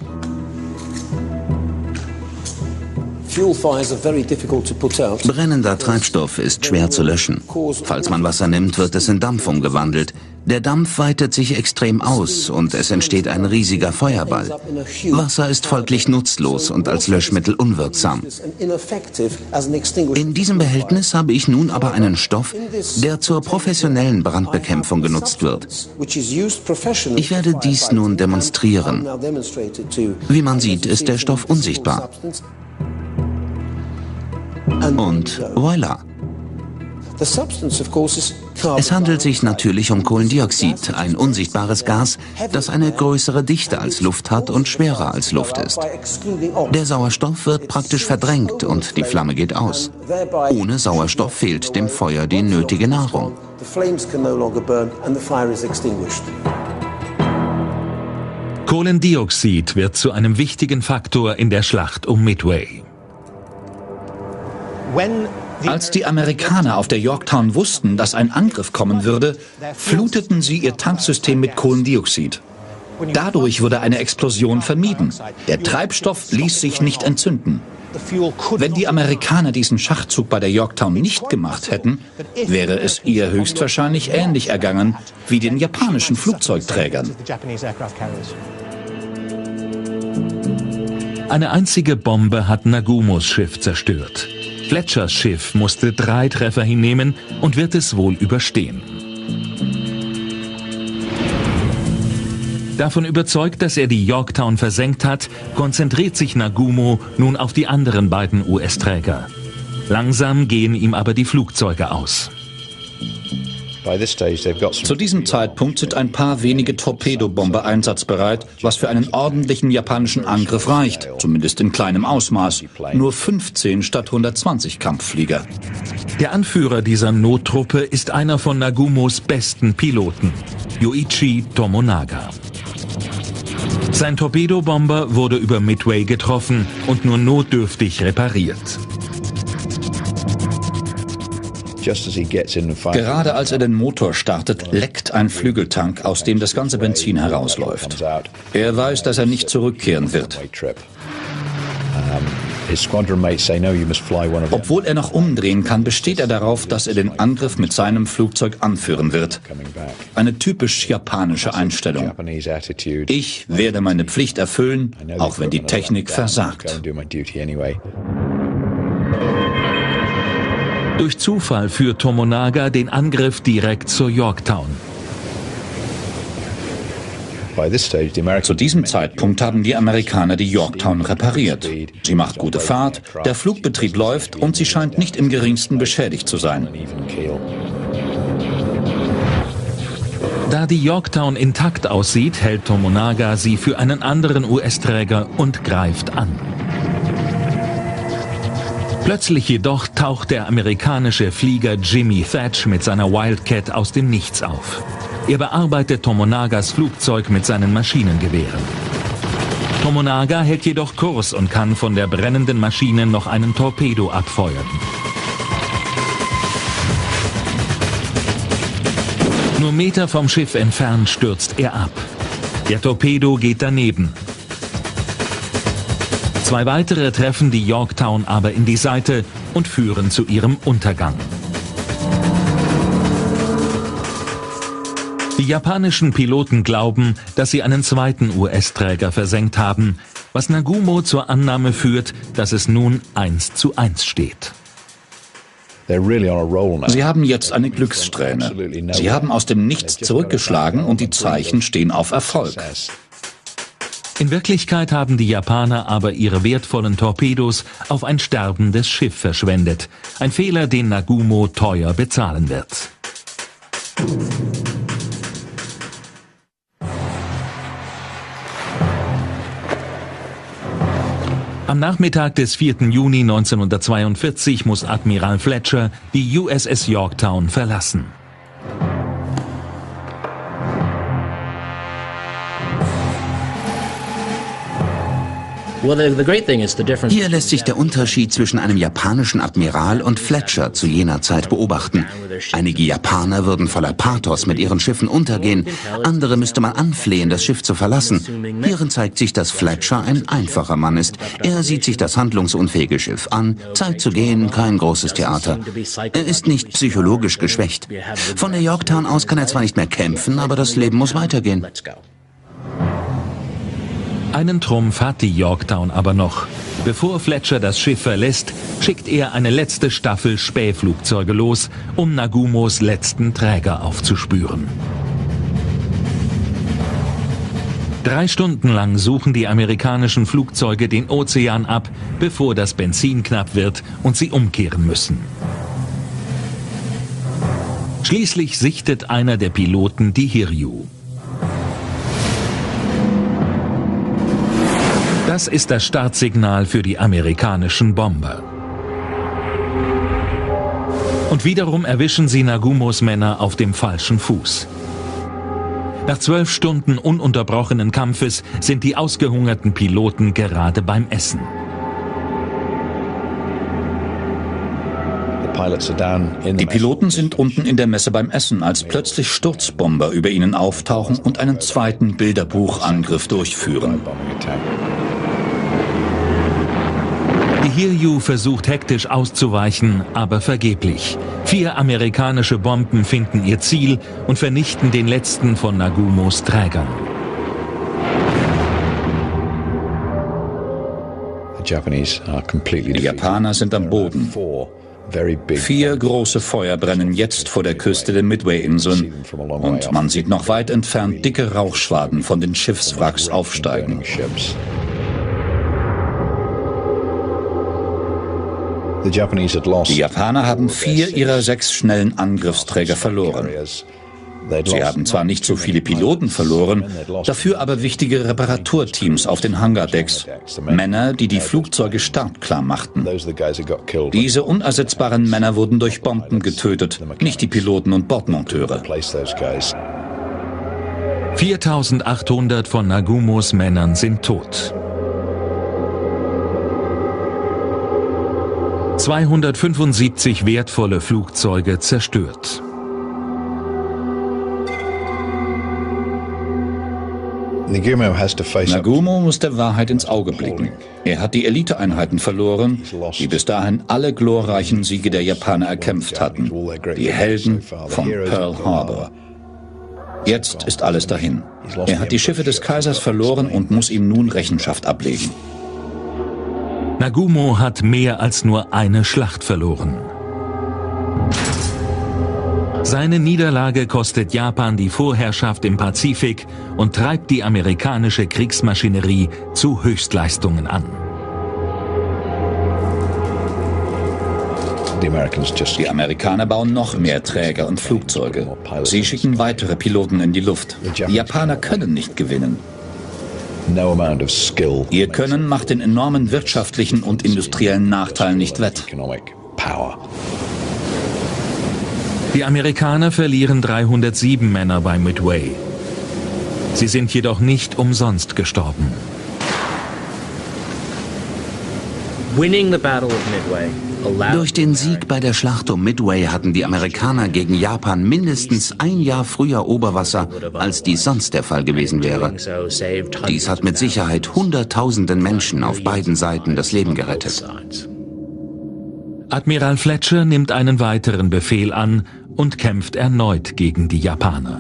Brennender Treibstoff ist schwer zu löschen. Falls man Wasser nimmt, wird es in Dampf umgewandelt. Der Dampf weitet sich extrem aus und es entsteht ein riesiger Feuerball. Wasser ist folglich nutzlos und als Löschmittel unwirksam. In diesem Behältnis habe ich nun aber einen Stoff, der zur professionellen Brandbekämpfung genutzt wird. Ich werde dies nun demonstrieren. Wie man sieht, ist der Stoff unsichtbar. Und voilà. Es handelt sich natürlich um Kohlendioxid, ein unsichtbares Gas, das eine größere Dichte als Luft hat und schwerer als Luft ist. Der Sauerstoff wird praktisch verdrängt und die Flamme geht aus. Ohne Sauerstoff fehlt dem Feuer die nötige Nahrung. Kohlendioxid wird zu einem wichtigen Faktor in der Schlacht um Midway. Als die Amerikaner auf der Yorktown wussten, dass ein Angriff kommen würde, fluteten sie ihr Tanksystem mit Kohlendioxid. Dadurch wurde eine Explosion vermieden. Der Treibstoff ließ sich nicht entzünden. Wenn die Amerikaner diesen Schachzug bei der Yorktown nicht gemacht hätten, wäre es ihr höchstwahrscheinlich ähnlich ergangen wie den japanischen Flugzeugträgern. Eine einzige Bombe hat Nagumos Schiff zerstört. Fletchers Schiff musste drei Treffer hinnehmen und wird es wohl überstehen. Davon überzeugt, dass er die Yorktown versenkt hat, konzentriert sich Nagumo nun auf die anderen beiden U S-Träger. Langsam gehen ihm aber die Flugzeuge aus. Zu diesem Zeitpunkt sind ein paar wenige Torpedobomber einsatzbereit, was für einen ordentlichen japanischen Angriff reicht, zumindest in kleinem Ausmaß. Nur fünfzehn statt hundertzwanzig Kampfflieger. Der Anführer dieser Nottruppe ist einer von Nagumos besten Piloten, Yoichi Tomonaga. Sein Torpedobomber wurde über Midway getroffen und nur notdürftig repariert. Gerade als er den Motor startet, leckt ein Flügeltank, aus dem das ganze Benzin herausläuft. Er weiß, dass er nicht zurückkehren wird. Obwohl er noch umdrehen kann, besteht er darauf, dass er den Angriff mit seinem Flugzeug anführen wird. Eine typisch japanische Einstellung. Ich werde meine Pflicht erfüllen, auch wenn die Technik versagt. Durch Zufall führt Tomonaga den Angriff direkt zur Yorktown. Zu diesem Zeitpunkt haben die Amerikaner die Yorktown repariert. Sie macht gute Fahrt, der Flugbetrieb läuft und sie scheint nicht im geringsten beschädigt zu sein. Da die Yorktown intakt aussieht, hält Tomonaga sie für einen anderen U S-Träger und greift an. Plötzlich jedoch taucht der amerikanische Flieger Jimmy Thach mit seiner Wildcat aus dem Nichts auf. Er bearbeitet Tomonagas Flugzeug mit seinen Maschinengewehren. Tomonaga hält jedoch Kurs und kann von der brennenden Maschine noch einen Torpedo abfeuern. Nur Meter vom Schiff entfernt stürzt er ab. Der Torpedo geht daneben. Zwei weitere treffen die Yorktown aber in die Seite und führen zu ihrem Untergang. Die japanischen Piloten glauben, dass sie einen zweiten U S-Träger versenkt haben, was Nagumo zur Annahme führt, dass es nun eins zu eins steht. Sie haben jetzt eine Glückssträhne. Sie haben aus dem Nichts zurückgeschlagen und die Zeichen stehen auf Erfolg. In Wirklichkeit haben die Japaner aber ihre wertvollen Torpedos auf ein sterbendes Schiff verschwendet. Ein Fehler, den Nagumo teuer bezahlen wird. Am Nachmittag des vierten Juni neunzehnhundertzweiundvierzig muss Admiral Fletcher die U S S Yorktown verlassen. Hier lässt sich der Unterschied zwischen einem japanischen Admiral und Fletcher zu jener Zeit beobachten. Einige Japaner würden voller Pathos mit ihren Schiffen untergehen, andere müsste man anflehen, das Schiff zu verlassen. Hierin zeigt sich, dass Fletcher ein einfacher Mann ist. Er sieht sich das handlungsunfähige Schiff an, Zeit zu gehen, kein großes Theater. Er ist nicht psychologisch geschwächt. Von der Yorktown aus kann er zwar nicht mehr kämpfen, aber das Leben muss weitergehen. Einen Trumpf hat die Yorktown aber noch. Bevor Fletcher das Schiff verlässt, schickt er eine letzte Staffel Spähflugzeuge los, um Nagumos letzten Träger aufzuspüren. Drei Stunden lang suchen die amerikanischen Flugzeuge den Ozean ab, bevor das Benzin knapp wird und sie umkehren müssen. Schließlich sichtet einer der Piloten die Hiryu. Das ist das Startsignal für die amerikanischen Bomber. Und wiederum erwischen sie Nagumos Männer auf dem falschen Fuß. Nach zwölf Stunden ununterbrochenen Kampfes sind die ausgehungerten Piloten gerade beim Essen. Die Piloten sind unten in der Messe beim Essen, als plötzlich Sturzbomber über ihnen auftauchen und einen zweiten Bilderbuchangriff durchführen. Die Hiryu versucht hektisch auszuweichen, aber vergeblich. Vier amerikanische Bomben finden ihr Ziel und vernichten den letzten von Nagumos Trägern. Die Japaner sind am Boden. Vier große Feuer brennen jetzt vor der Küste der Midway-Inseln und man sieht noch weit entfernt dicke Rauchschwaden von den Schiffswracks aufsteigen. Die Japaner haben vier ihrer sechs schnellen Angriffsträger verloren. Sie haben zwar nicht so viele Piloten verloren, dafür aber wichtige Reparaturteams auf den Hangardecks. Männer, die die Flugzeuge startklar machten. Diese unersetzbaren Männer wurden durch Bomben getötet, nicht die Piloten und Bordmonteure. viertausendachthundert von Nagumos Männern sind tot. zweihundertfünfundsiebzig wertvolle Flugzeuge zerstört. Nagumo muss der Wahrheit ins Auge blicken. Er hat die Eliteeinheiten verloren, die bis dahin alle glorreichen Siege der Japaner erkämpft hatten. Die Helden von Pearl Harbor. Jetzt ist alles dahin. Er hat die Schiffe des Kaisers verloren und muss ihm nun Rechenschaft ablegen. Nagumo hat mehr als nur eine Schlacht verloren. Seine Niederlage kostet Japan die Vorherrschaft im Pazifik und treibt die amerikanische Kriegsmaschinerie zu Höchstleistungen an. Die Amerikaner bauen noch mehr Träger und Flugzeuge. Sie schicken weitere Piloten in die Luft. Die Japaner können nicht gewinnen. Ihr Können macht den enormen wirtschaftlichen und industriellen Nachteil nicht wett. Die Amerikaner verlieren dreihundertsieben Männer bei Midway. Sie sind jedoch nicht umsonst gestorben. Durch den Sieg bei der Schlacht um Midway hatten die Amerikaner gegen Japan mindestens ein Jahr früher Oberwasser, als dies sonst der Fall gewesen wäre. Dies hat mit Sicherheit Hunderttausenden Menschen auf beiden Seiten das Leben gerettet. Admiral Fletcher nimmt einen weiteren Befehl an und kämpft erneut gegen die Japaner.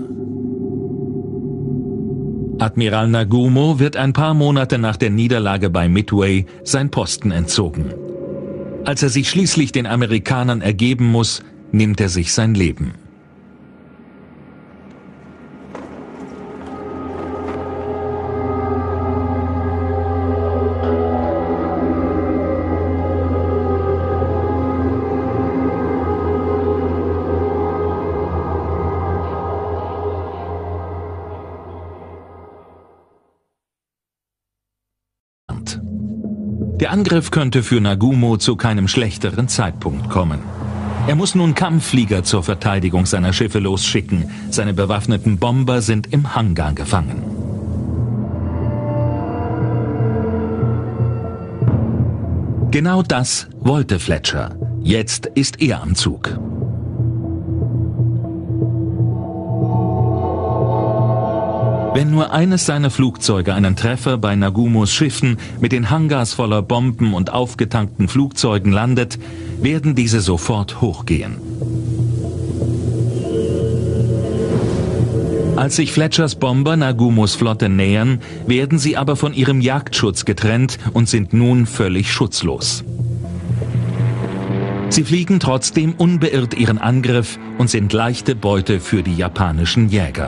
Admiral Nagumo wird ein paar Monate nach der Niederlage bei Midway sein Posten entzogen. Als er sich schließlich den Amerikanern ergeben muss, nimmt er sich sein Leben. Der Angriff könnte für Nagumo zu keinem schlechteren Zeitpunkt kommen. Er muss nun Kampfflieger zur Verteidigung seiner Schiffe losschicken. Seine bewaffneten Bomber sind im Hangar gefangen. Genau das wollte Fletcher. Jetzt ist er am Zug. Wenn nur eines seiner Flugzeuge einen Treffer bei Nagumos Schiffen mit den Hangars voller Bomben und aufgetankten Flugzeugen landet, werden diese sofort hochgehen. Als sich Fletchers Bomber Nagumos Flotte nähern, werden sie aber von ihrem Jagdschutz getrennt und sind nun völlig schutzlos. Sie fliegen trotzdem unbeirrt ihren Angriff und sind leichte Beute für die japanischen Jäger.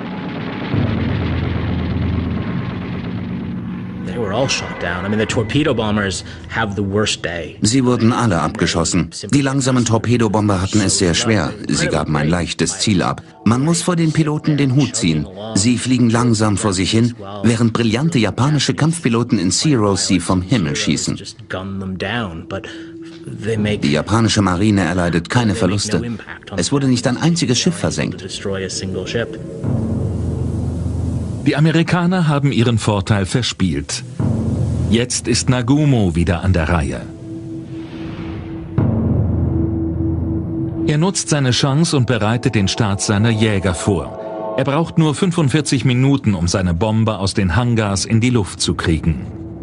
Sie wurden alle abgeschossen. Die langsamen Torpedobomber hatten es sehr schwer. Sie gaben ein leichtes Ziel ab. Man muss vor den Piloten den Hut ziehen. Sie fliegen langsam vor sich hin, während brillante japanische Kampfpiloten in Zeros sie vom Himmel schießen. Die japanische Marine erleidet keine Verluste. Es wurde nicht ein einziges Schiff versenkt. Die Amerikaner haben ihren Vorteil verspielt. Jetzt ist Nagumo wieder an der Reihe. Er nutzt seine Chance und bereitet den Start seiner Jäger vor. Er braucht nur fünfundvierzig Minuten, um seine Bomber aus den Hangars in die Luft zu kriegen.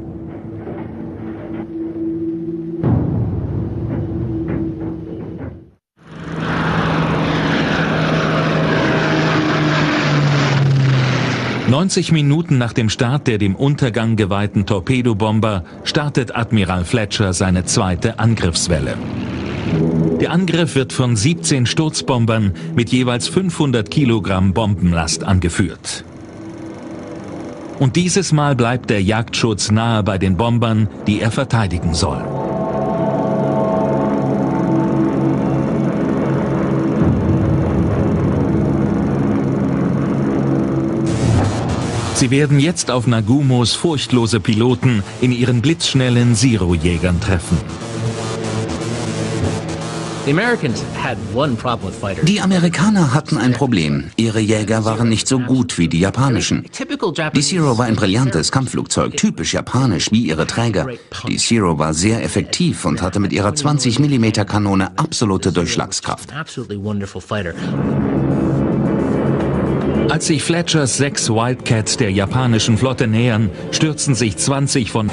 neunzig Minuten nach dem Start der dem Untergang geweihten Torpedobomber startet Admiral Fletcher seine zweite Angriffswelle. Der Angriff wird von siebzehn Sturzbombern mit jeweils fünfhundert Kilogramm Bombenlast angeführt. Und dieses Mal bleibt der Jagdschutz nahe bei den Bombern, die er verteidigen soll. Sie werden jetzt auf Nagumos furchtlose Piloten in ihren blitzschnellen Zero-Jägern treffen. Die Amerikaner hatten ein Problem. Ihre Jäger waren nicht so gut wie die japanischen. Die Zero war ein brillantes Kampfflugzeug, typisch japanisch wie ihre Träger. Die Zero war sehr effektiv und hatte mit ihrer zwanzig Millimeter Kanone absolute Durchschlagskraft. Als sich Fletchers sechs Wildcats der japanischen Flotte nähern, stürzen sich zwanzig von...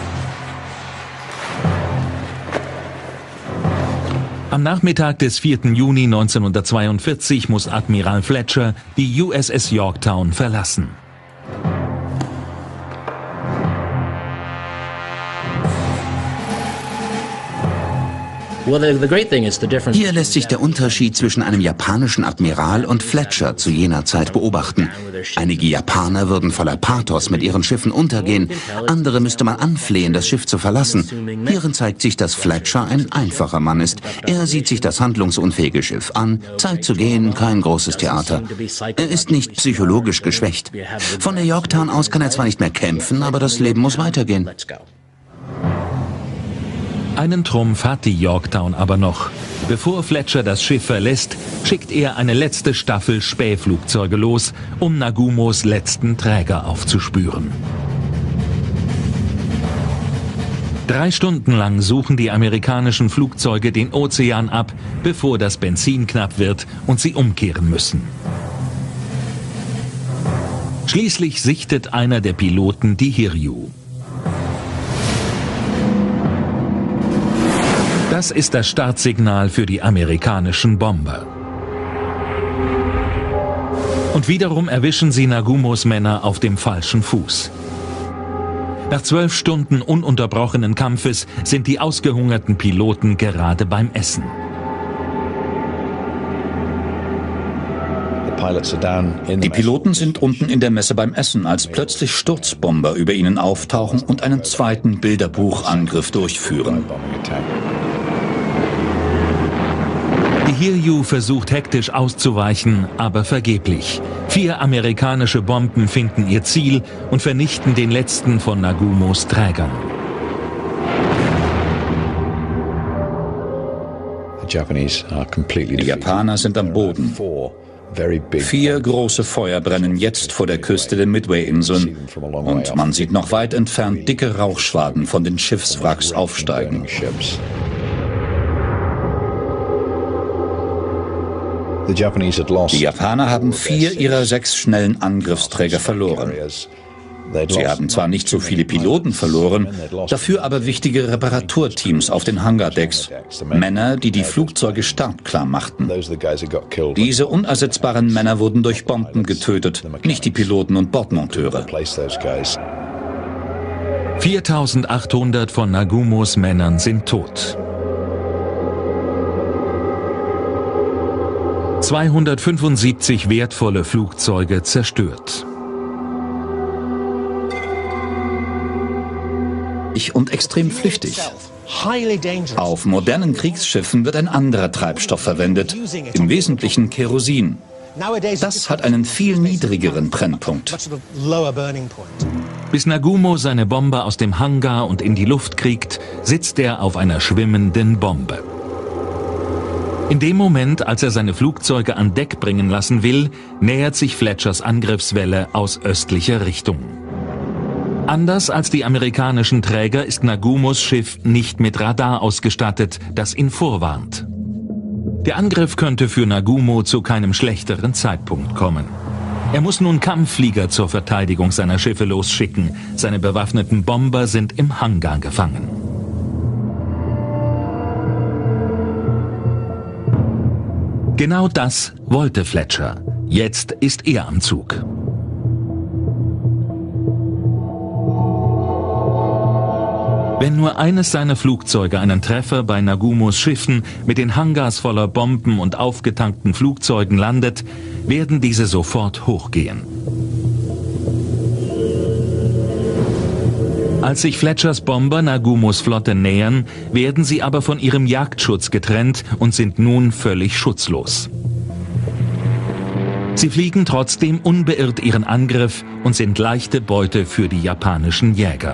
Am Nachmittag des vierten Juni neunzehnhundertzweiundvierzig muss Admiral Fletcher die U S S Yorktown verlassen. Hier lässt sich der Unterschied zwischen einem japanischen Admiral und Fletcher zu jener Zeit beobachten. Einige Japaner würden voller Pathos mit ihren Schiffen untergehen, andere müsste man anflehen, das Schiff zu verlassen. Hierin zeigt sich, dass Fletcher ein einfacher Mann ist. Er sieht sich das handlungsunfähige Schiff an, Zeit zu gehen, kein großes Theater. Er ist nicht psychologisch geschwächt. Von der Yorktown aus kann er zwar nicht mehr kämpfen, aber das Leben muss weitergehen. Einen Trumpf hat die Yorktown aber noch. Bevor Fletcher das Schiff verlässt, schickt er eine letzte Staffel Spähflugzeuge los, um Nagumos letzten Träger aufzuspüren. Drei Stunden lang suchen die amerikanischen Flugzeuge den Ozean ab, bevor das Benzin knapp wird und sie umkehren müssen. Schließlich sichtet einer der Piloten die Hiryu. Das ist das Startsignal für die amerikanischen Bomber. Und wiederum erwischen sie Nagumos Männer auf dem falschen Fuß. Nach zwölf Stunden ununterbrochenen Kampfes sind die ausgehungerten Piloten gerade beim Essen. Die Piloten sind unten in der Messe beim Essen, als plötzlich Sturzbomber über ihnen auftauchen und einen zweiten Bilderbuchangriff durchführen. Die Hiryu versucht hektisch auszuweichen, aber vergeblich. Vier amerikanische Bomben finden ihr Ziel und vernichten den letzten von Nagumos Trägern. Die Japaner sind am Boden. Vier große Feuer brennen jetzt vor der Küste der Midway-Inseln und man sieht noch weit entfernt dicke Rauchschwaden von den Schiffswracks aufsteigen. Die Japaner haben vier ihrer sechs schnellen Angriffsträger verloren. Sie haben zwar nicht so viele Piloten verloren, dafür aber wichtige Reparaturteams auf den Hangardecks, Männer, die die Flugzeuge startklar machten. Diese unersetzbaren Männer wurden durch Bomben getötet, nicht die Piloten und Bordmonteure. viertausendachthundert von Nagumos Männern sind tot. zweihundertfünfundsiebzig wertvolle Flugzeuge zerstört. Und extrem flüchtig. Auf modernen Kriegsschiffen wird ein anderer Treibstoff verwendet, im Wesentlichen Kerosin. Das hat einen viel niedrigeren Brennpunkt. Bis Nagumo seine Bomber aus dem Hangar und in die Luft kriegt, sitzt er auf einer schwimmenden Bombe. In dem Moment, als er seine Flugzeuge an Deck bringen lassen will, nähert sich Fletchers Angriffswelle aus östlicher Richtung. Anders als die amerikanischen Träger ist Nagumos Schiff nicht mit Radar ausgestattet, das ihn vorwarnt. Der Angriff könnte für Nagumo zu keinem schlechteren Zeitpunkt kommen. Er muss nun Kampfflieger zur Verteidigung seiner Schiffe losschicken. Seine bewaffneten Bomber sind im Hangar gefangen. Genau das wollte Fletcher. Jetzt ist er am Zug. Wenn nur eines seiner Flugzeuge einen Treffer bei Nagumos Schiffen mit den Hangars voller Bomben und aufgetankten Flugzeugen landet, werden diese sofort hochgehen. Als sich Fletchers Bomber Nagumos Flotte nähern, werden sie aber von ihrem Jagdschutz getrennt und sind nun völlig schutzlos. Sie fliegen trotzdem unbeirrt ihren Angriff und sind leichte Beute für die japanischen Jäger.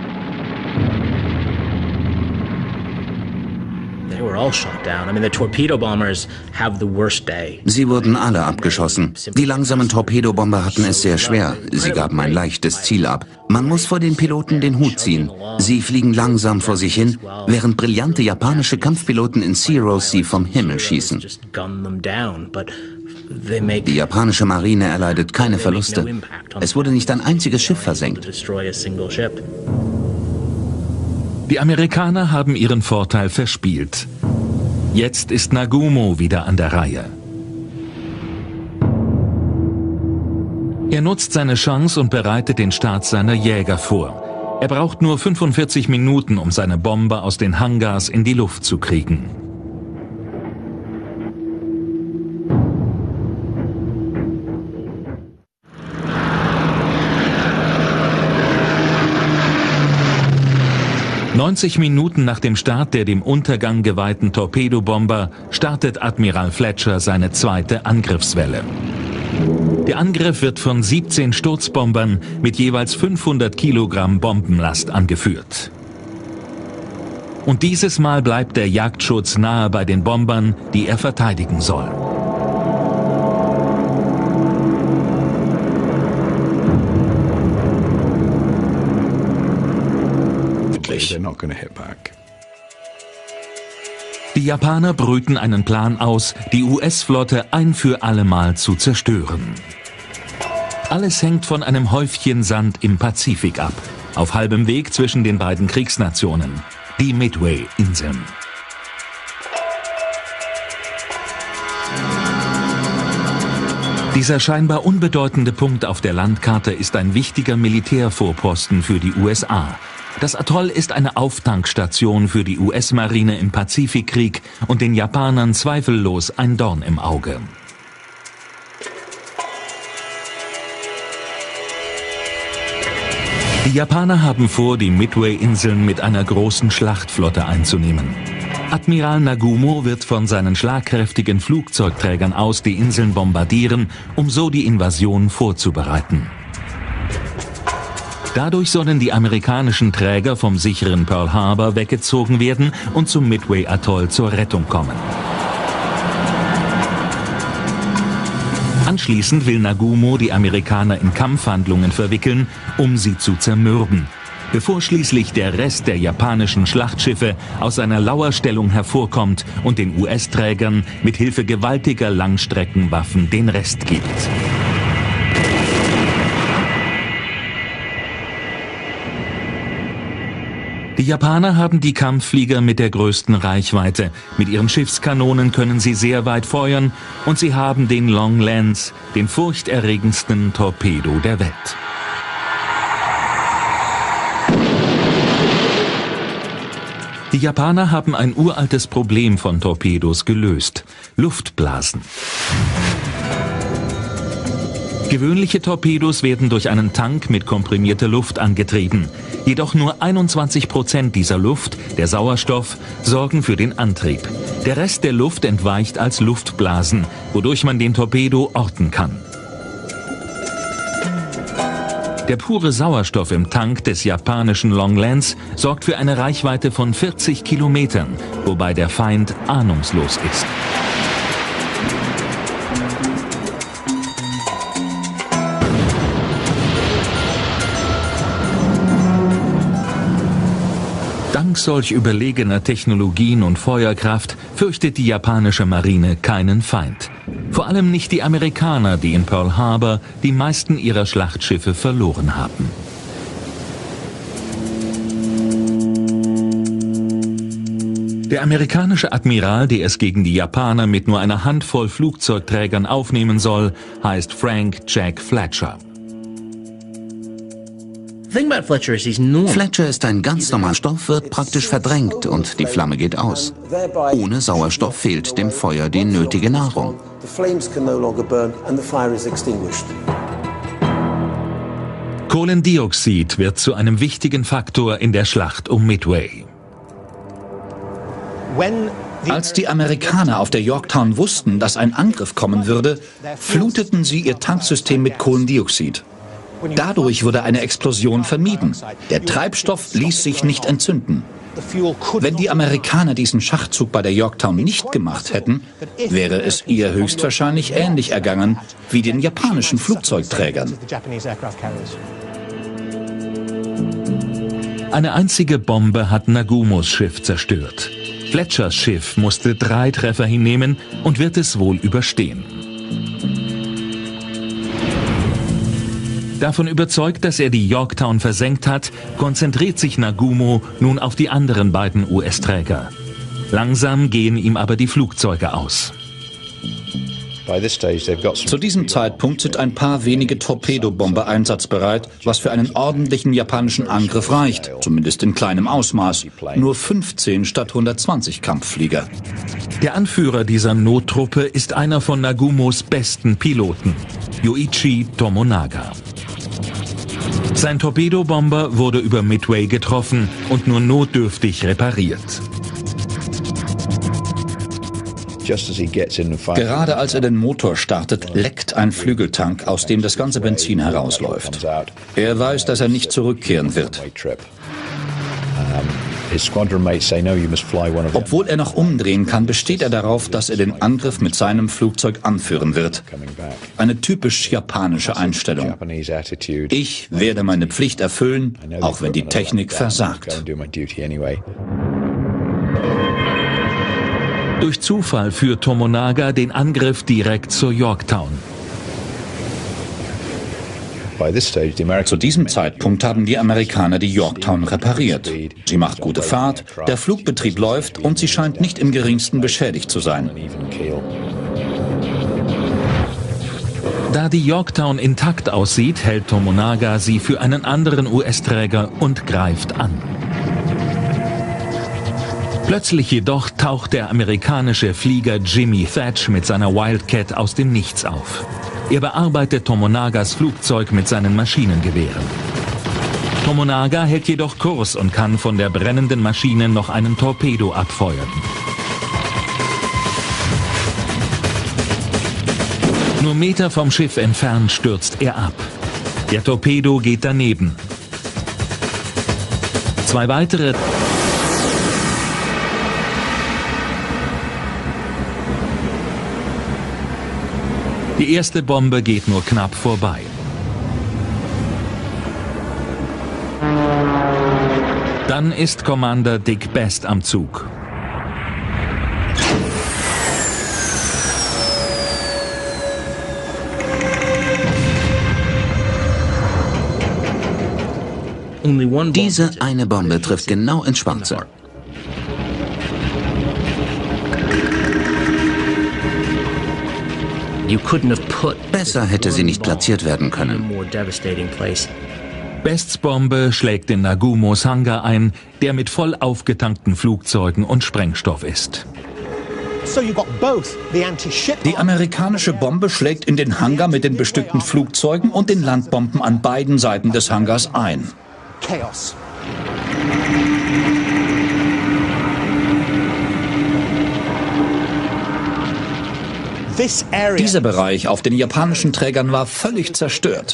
Sie wurden alle abgeschossen. Die langsamen Torpedobomber hatten es sehr schwer. Sie gaben ein leichtes Ziel ab. Man muss vor den Piloten den Hut ziehen. Sie fliegen langsam vor sich hin, während brillante japanische Kampfpiloten in Zeros sie vom Himmel schießen. Die japanische Marine erleidet keine Verluste. Es wurde nicht ein einziges Schiff versenkt. Die Amerikaner haben ihren Vorteil verspielt. Jetzt ist Nagumo wieder an der Reihe. Er nutzt seine Chance und bereitet den Start seiner Jäger vor. Er braucht nur fünfundvierzig Minuten, um seine Bomber aus den Hangars in die Luft zu kriegen. neunzig Minuten nach dem Start der dem Untergang geweihten Torpedobomber startet Admiral Fletcher seine zweite Angriffswelle. Der Angriff wird von siebzehn Sturzbombern mit jeweils fünfhundert Kilogramm Bombenlast angeführt. Und dieses Mal bleibt der Jagdschutz nahe bei den Bombern, die er verteidigen soll. Die Japaner brüten einen Plan aus, die U S-Flotte ein für allemal zu zerstören. Alles hängt von einem Häufchen Sand im Pazifik ab, auf halbem Weg zwischen den beiden Kriegsnationen, die Midway-Inseln. Dieser scheinbar unbedeutende Punkt auf der Landkarte ist ein wichtiger Militärvorposten für die U S A. Das Atoll ist eine Auftankstation für die U S-Marine im Pazifikkrieg und den Japanern zweifellos ein Dorn im Auge. Die Japaner haben vor, die Midway-Inseln mit einer großen Schlachtflotte einzunehmen. Admiral Nagumo wird von seinen schlagkräftigen Flugzeugträgern aus die Inseln bombardieren, um so die Invasion vorzubereiten. Dadurch sollen die amerikanischen Träger vom sicheren Pearl Harbor weggezogen werden und zum Midway-Atoll zur Rettung kommen. Anschließend will Nagumo die Amerikaner in Kampfhandlungen verwickeln, um sie zu zermürben, bevor schließlich der Rest der japanischen Schlachtschiffe aus seiner Lauerstellung hervorkommt und den U S-Trägern mit Hilfe gewaltiger Langstreckenwaffen den Rest gibt. Die Japaner haben die Kampfflieger mit der größten Reichweite. Mit ihren Schiffskanonen können sie sehr weit feuern und sie haben den Long Lance, den furchterregendsten Torpedo der Welt. Die Japaner haben ein uraltes Problem von Torpedos gelöst: Luftblasen. Gewöhnliche Torpedos werden durch einen Tank mit komprimierter Luft angetrieben. Jedoch nur einundzwanzig Prozent dieser Luft, der Sauerstoff, sorgen für den Antrieb. Der Rest der Luft entweicht als Luftblasen, wodurch man den Torpedo orten kann. Der pure Sauerstoff im Tank des japanischen Long Lance sorgt für eine Reichweite von vierzig Kilometern, wobei der Feind ahnungslos ist. Dank solch überlegener Technologien und Feuerkraft fürchtet die japanische Marine keinen Feind. Vor allem nicht die Amerikaner, die in Pearl Harbor die meisten ihrer Schlachtschiffe verloren haben. Der amerikanische Admiral, der es gegen die Japaner mit nur einer Handvoll Flugzeugträgern aufnehmen soll, heißt Frank Jack Fletcher. Fletcher ist ein ganz normaler Stoff, wird praktisch verdrängt und die Flamme geht aus. Ohne Sauerstoff fehlt dem Feuer die nötige Nahrung. Kohlendioxid wird zu einem wichtigen Faktor in der Schlacht um Midway. Als die Amerikaner auf der Yorktown wussten, dass ein Angriff kommen würde, fluteten sie ihr Tanksystem mit Kohlendioxid. Dadurch wurde eine Explosion vermieden. Der Treibstoff ließ sich nicht entzünden. Wenn die Amerikaner diesen Schachzug bei der Yorktown nicht gemacht hätten, wäre es ihr höchstwahrscheinlich ähnlich ergangen wie den japanischen Flugzeugträgern. Eine einzige Bombe hat Nagumos Schiff zerstört. Fletchers Schiff musste drei Treffer hinnehmen und wird es wohl überstehen. Davon überzeugt, dass er die Yorktown versenkt hat, konzentriert sich Nagumo nun auf die anderen beiden U S-Träger. Langsam gehen ihm aber die Flugzeuge aus. Zu diesem Zeitpunkt sind ein paar wenige Torpedobomber einsatzbereit, was für einen ordentlichen japanischen Angriff reicht, zumindest in kleinem Ausmaß. Nur fünfzehn statt hundertzwanzig Kampfflieger. Der Anführer dieser Nottruppe ist einer von Nagumos besten Piloten, Yoichi Tomonaga. Sein Torpedobomber wurde über Midway getroffen und nur notdürftig repariert. Gerade als er den Motor startet, leckt ein Flügeltank, aus dem das ganze Benzin herausläuft. Er weiß, dass er nicht zurückkehren wird. Obwohl er noch umdrehen kann, besteht er darauf, dass er den Angriff mit seinem Flugzeug anführen wird. Eine typisch japanische Einstellung. Ich werde meine Pflicht erfüllen, auch wenn die Technik versagt. Durch Zufall führt Tomonaga den Angriff direkt zur Yorktown. Zu diesem Zeitpunkt haben die Amerikaner die Yorktown repariert. Sie macht gute Fahrt, der Flugbetrieb läuft und sie scheint nicht im geringsten beschädigt zu sein. Da die Yorktown intakt aussieht, hält Tomonaga sie für einen anderen U S-Träger und greift an. Plötzlich jedoch taucht der amerikanische Flieger Jimmy Thach mit seiner Wildcat aus dem Nichts auf. Er bearbeitet Tomonagas Flugzeug mit seinen Maschinengewehren. Tomonaga hält jedoch Kurs und kann von der brennenden Maschine noch einen Torpedo abfeuern. Nur Meter vom Schiff entfernt stürzt er ab. Der Torpedo geht daneben. Zwei weitere... Die erste Bombe geht nur knapp vorbei. Dann ist Commander Dick Best am Zug. Diese eine Bombe trifft genau ins Schwarze. Besser hätte sie nicht platziert werden können. Bests Bombe schlägt in Nagumos Hangar ein, der mit voll aufgetankten Flugzeugen und Sprengstoff ist. Die amerikanische Bombe schlägt in den Hangar mit den bestückten Flugzeugen und den Landbomben an beiden Seiten des Hangars ein. Chaos. Dieser Bereich auf den japanischen Trägern war völlig zerstört.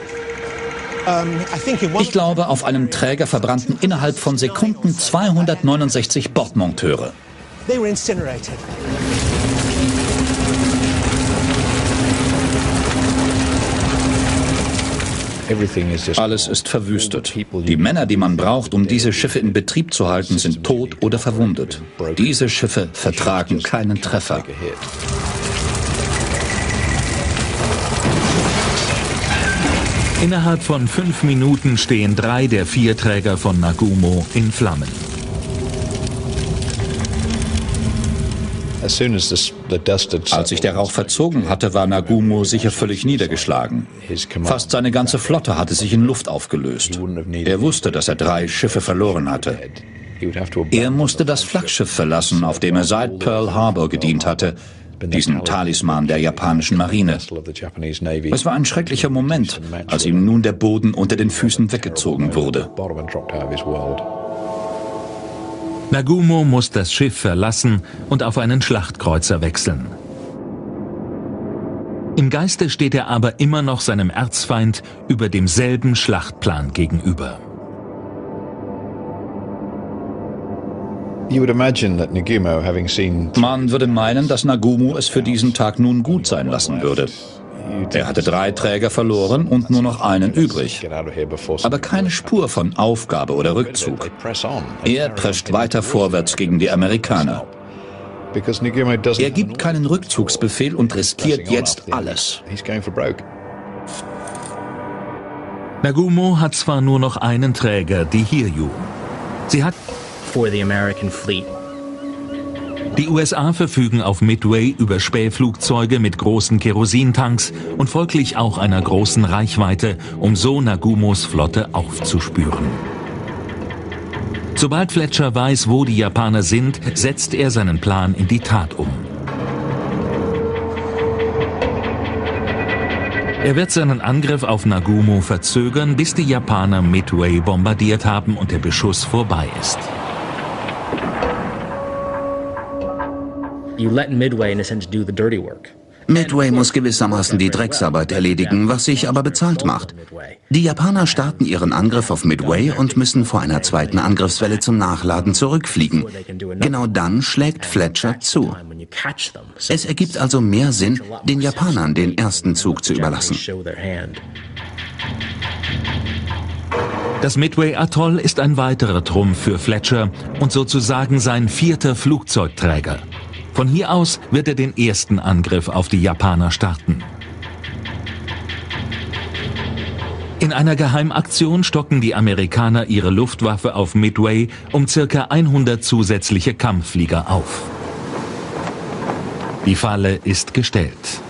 Ich glaube, auf einem Träger verbrannten innerhalb von Sekunden zweihundertneunundsechzig Bordmonteure. Alles ist verwüstet. Die Männer, die man braucht, um diese Schiffe in Betrieb zu halten, sind tot oder verwundet. Diese Schiffe vertragen keinen Treffer. Innerhalb von fünf Minuten stehen drei der vier Träger von Nagumo in Flammen. Als sich der Rauch verzogen hatte, war Nagumo sicher völlig niedergeschlagen. Fast seine ganze Flotte hatte sich in Luft aufgelöst. Er wusste, dass er drei Schiffe verloren hatte. Er musste das Flaggschiff verlassen, auf dem er seit Pearl Harbor gedient hatte, diesen Talisman der japanischen Marine. Es war ein schrecklicher Moment, als ihm nun der Boden unter den Füßen weggezogen wurde. Nagumo muss das Schiff verlassen und auf einen Schlachtkreuzer wechseln. Im Geiste steht er aber immer noch seinem Erzfeind über demselben Schlachtplan gegenüber. Man würde meinen, dass Nagumo es für diesen Tag nun gut sein lassen würde. Er hatte drei Träger verloren und nur noch einen übrig. Aber keine Spur von Aufgabe oder Rückzug. Er prescht weiter vorwärts gegen die Amerikaner. Er gibt keinen Rückzugsbefehl und riskiert jetzt alles. Nagumo hat zwar nur noch einen Träger, die Hiryu. Sie hat Die U S A verfügen auf Midway über Spähflugzeuge mit großen Kerosintanks und folglich auch einer großen Reichweite, um so Nagumos Flotte aufzuspüren. Sobald Fletcher weiß, wo die Japaner sind, setzt er seinen Plan in die Tat um. Er wird seinen Angriff auf Nagumo verzögern, bis die Japaner Midway bombardiert haben und der Beschuss vorbei ist. You let Midway, in a sense, do the dirty work. Midway muss gewissermaßen die Drecksarbeit erledigen, was sich aber bezahlt macht. Die Japaner starten ihren Angriff auf Midway und müssen vor einer zweiten Angriffswelle zum Nachladen zurückfliegen. Genau dann schlägt Fletcher zu. Es ergibt also mehr Sinn, den Japanern den ersten Zug zu überlassen. Das Midway-Atoll ist ein weiterer Trumpf für Fletcher und sozusagen sein vierter Flugzeugträger. Von hier aus wird er den ersten Angriff auf die Japaner starten. In einer Geheimaktion stocken die Amerikaner ihre Luftwaffe auf Midway um circa hundert zusätzliche Kampfflieger auf. Die Falle ist gestellt.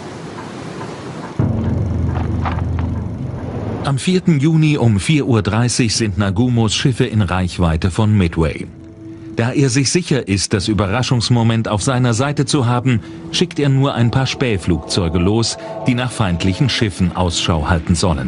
Am vierten Juni um vier Uhr dreißig sind Nagumos Schiffe in Reichweite von Midway. Da er sich sicher ist, das Überraschungsmoment auf seiner Seite zu haben, schickt er nur ein paar Spähflugzeuge los, die nach feindlichen Schiffen Ausschau halten sollen.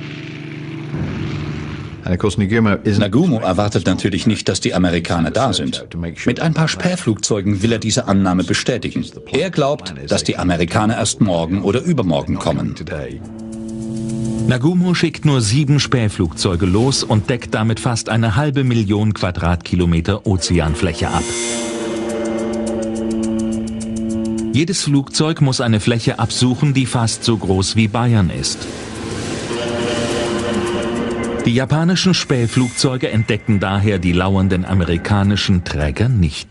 Nagumo erwartet natürlich nicht, dass die Amerikaner da sind. Mit ein paar Spähflugzeugen will er diese Annahme bestätigen. Er glaubt, dass die Amerikaner erst morgen oder übermorgen kommen. Nagumo schickt nur sieben Spähflugzeuge los und deckt damit fast eine halbe Million Quadratkilometer Ozeanfläche ab. Jedes Flugzeug muss eine Fläche absuchen, die fast so groß wie Bayern ist. Die japanischen Spähflugzeuge entdecken daher die lauernden amerikanischen Träger nicht.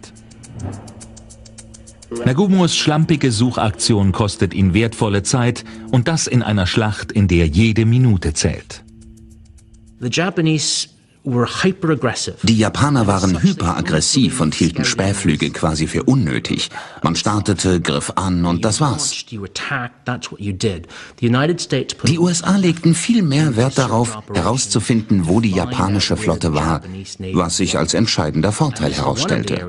Nagumos schlampige Suchaktion kostet ihn wertvolle Zeit und das in einer Schlacht, in der jede Minute zählt. The Japanese were hyper-aggressive. Die Japaner waren hyperaggressiv und hielten Spähflüge quasi für unnötig. Man startete, griff an und das war's. Die U S A legten viel mehr Wert darauf, herauszufinden, wo die japanische Flotte war, was sich als entscheidender Vorteil herausstellte.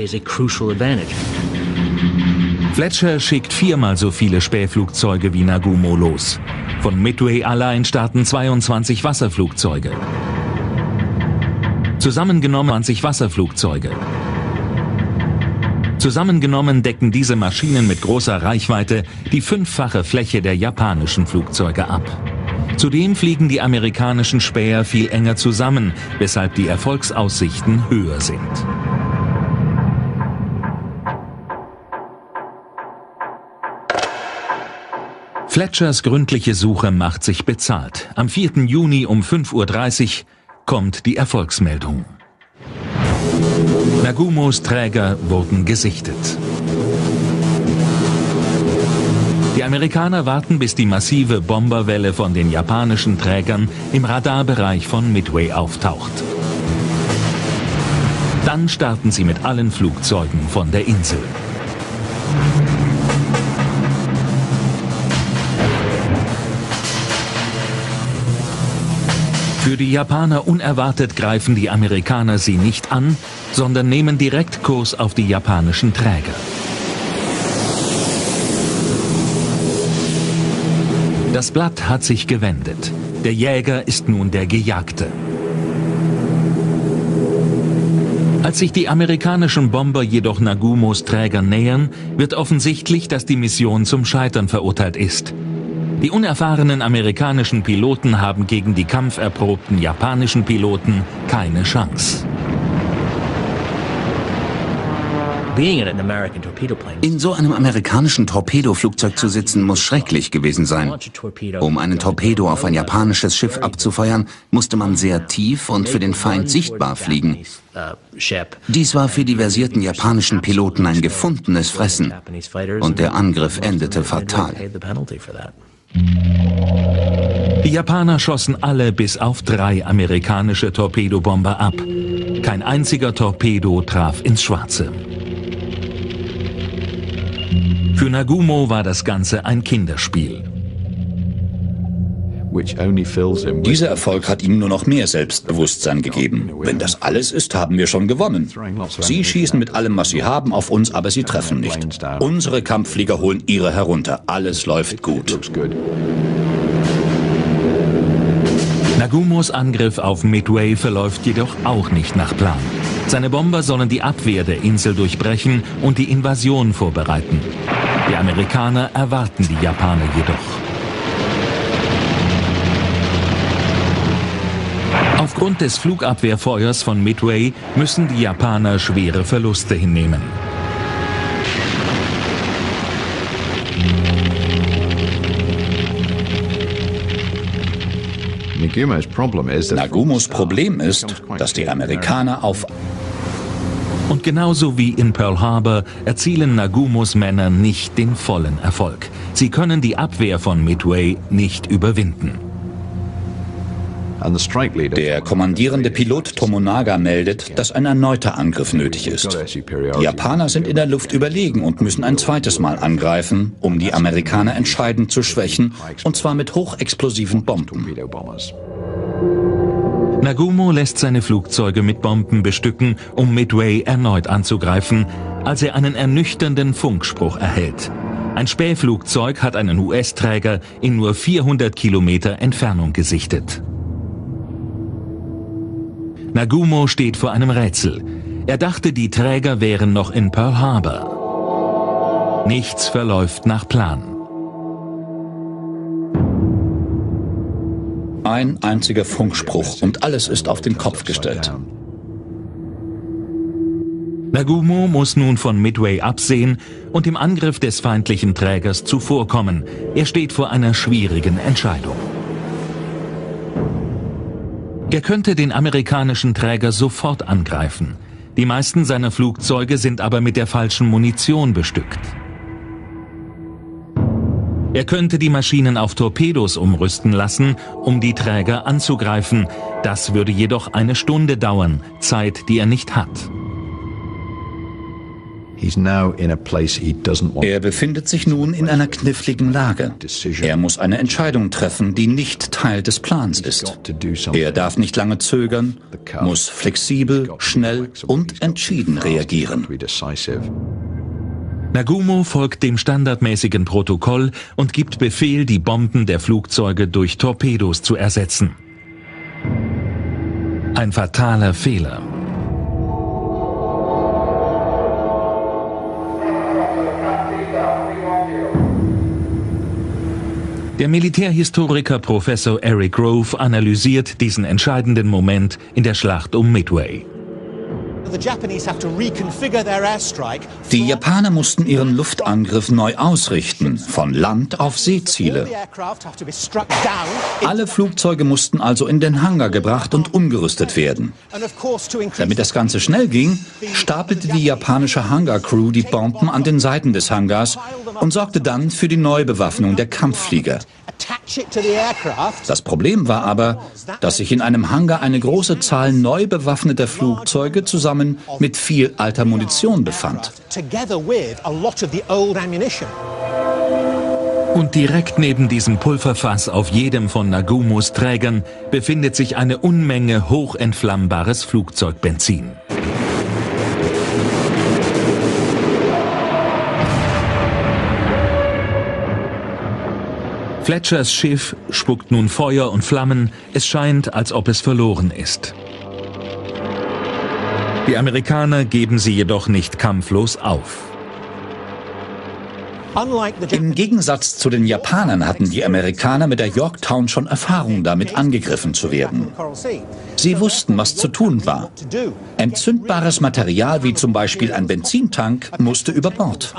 Fletcher schickt viermal so viele Spähflugzeuge wie Nagumo los. Von Midway allein starten zweiundzwanzig Wasserflugzeuge. Zusammengenommen zwanzig Wasserflugzeuge. Zusammengenommen decken diese Maschinen mit großer Reichweite die fünffache Fläche der japanischen Flugzeuge ab. Zudem fliegen die amerikanischen Späher viel enger zusammen, weshalb die Erfolgsaussichten höher sind. Fletchers gründliche Suche macht sich bezahlt. Am vierten Juni um fünf Uhr dreißig kommt die Erfolgsmeldung. Nagumos Träger wurden gesichtet. Die Amerikaner warten, bis die massive Bomberwelle von den japanischen Trägern im Radarbereich von Midway auftaucht. Dann starten sie mit allen Flugzeugen von der Insel. Für die Japaner unerwartet greifen die Amerikaner sie nicht an, sondern nehmen direkt Kurs auf die japanischen Träger. Das Blatt hat sich gewendet. Der Jäger ist nun der Gejagte. Als sich die amerikanischen Bomber jedoch Nagumos Träger nähern, wird offensichtlich, dass die Mission zum Scheitern verurteilt ist. Die unerfahrenen amerikanischen Piloten haben gegen die kampferprobten japanischen Piloten keine Chance. In so einem amerikanischen Torpedoflugzeug zu sitzen, muss schrecklich gewesen sein. Um einen Torpedo auf ein japanisches Schiff abzufeuern, musste man sehr tief und für den Feind sichtbar fliegen. Dies war für die versierten japanischen Piloten ein gefundenes Fressen. Und der Angriff endete fatal. Die Japaner schossen alle bis auf drei amerikanische Torpedobomber ab. Kein einziger Torpedo traf ins Schwarze. Für Nagumo war das Ganze ein Kinderspiel. Dieser Erfolg hat ihm nur noch mehr Selbstbewusstsein gegeben. Wenn das alles ist, haben wir schon gewonnen. Sie schießen mit allem, was sie haben, auf uns, aber sie treffen nicht. Unsere Kampfflieger holen ihre herunter. Alles läuft gut. Nagumos Angriff auf Midway verläuft jedoch auch nicht nach Plan. Seine Bomber sollen die Abwehr der Insel durchbrechen und die Invasion vorbereiten. Die Amerikaner erwarten die Japaner jedoch. Aufgrund des Flugabwehrfeuers von Midway müssen die Japaner schwere Verluste hinnehmen. Nagumos Problem ist, dass die Amerikaner auf... Und genauso wie in Pearl Harbor erzielen Nagumos Männer nicht den vollen Erfolg. Sie können die Abwehr von Midway nicht überwinden. Der kommandierende Pilot Tomonaga meldet, dass ein erneuter Angriff nötig ist. Die Japaner sind in der Luft überlegen und müssen ein zweites Mal angreifen, um die Amerikaner entscheidend zu schwächen, und zwar mit hochexplosiven Bomben. Nagumo lässt seine Flugzeuge mit Bomben bestücken, um Midway erneut anzugreifen, als er einen ernüchternden Funkspruch erhält. Ein Spähflugzeug hat einen U S-Träger in nur vierhundert Kilometer Entfernung gesichtet. Nagumo steht vor einem Rätsel. Er dachte, die Träger wären noch in Pearl Harbor. Nichts verläuft nach Plan. Ein einziger Funkspruch und alles ist auf den Kopf gestellt. Nagumo muss nun von Midway absehen und dem Angriff des feindlichen Trägers zuvorkommen. Er steht vor einer schwierigen Entscheidung. Er könnte den amerikanischen Träger sofort angreifen. Die meisten seiner Flugzeuge sind aber mit der falschen Munition bestückt. Er könnte die Maschinen auf Torpedos umrüsten lassen, um die Träger anzugreifen. Das würde jedoch eine Stunde dauern, Zeit, die er nicht hat. Er befindet sich nun in einer kniffligen Lage. Er muss eine Entscheidung treffen, die nicht Teil des Plans ist. Er darf nicht lange zögern, muss flexibel, schnell und entschieden reagieren. Nagumo folgt dem standardmäßigen Protokoll und gibt Befehl, die Bomben der Flugzeuge durch Torpedos zu ersetzen. Ein fataler Fehler. Der Militärhistoriker Professor Eric Grove analysiert diesen entscheidenden Moment in der Schlacht um Midway. Die Japaner mussten ihren Luftangriff neu ausrichten, von Land auf Seeziele. Alle Flugzeuge mussten also in den Hangar gebracht und umgerüstet werden. Damit das Ganze schnell ging, stapelte die japanische Hangar-Crew die Bomben an den Seiten des Hangars und sorgte dann für die Neubewaffnung der Kampfflieger. Das Problem war aber, dass sich in einem Hangar eine große Zahl neu bewaffneter Flugzeuge zusammen mit viel alter Munition befand. Und direkt neben diesem Pulverfass auf jedem von Nagumos Trägern befindet sich eine Unmenge hochentflammbares Flugzeugbenzin. Fletchers Schiff spuckt nun Feuer und Flammen. Es scheint, als ob es verloren ist. Die Amerikaner geben sie jedoch nicht kampflos auf. Im Gegensatz zu den Japanern hatten die Amerikaner mit der Yorktown schon Erfahrung damit, angegriffen zu werden. Sie wussten, was zu tun war. Entzündbares Material, wie zum Beispiel ein Benzintank, musste über Bord.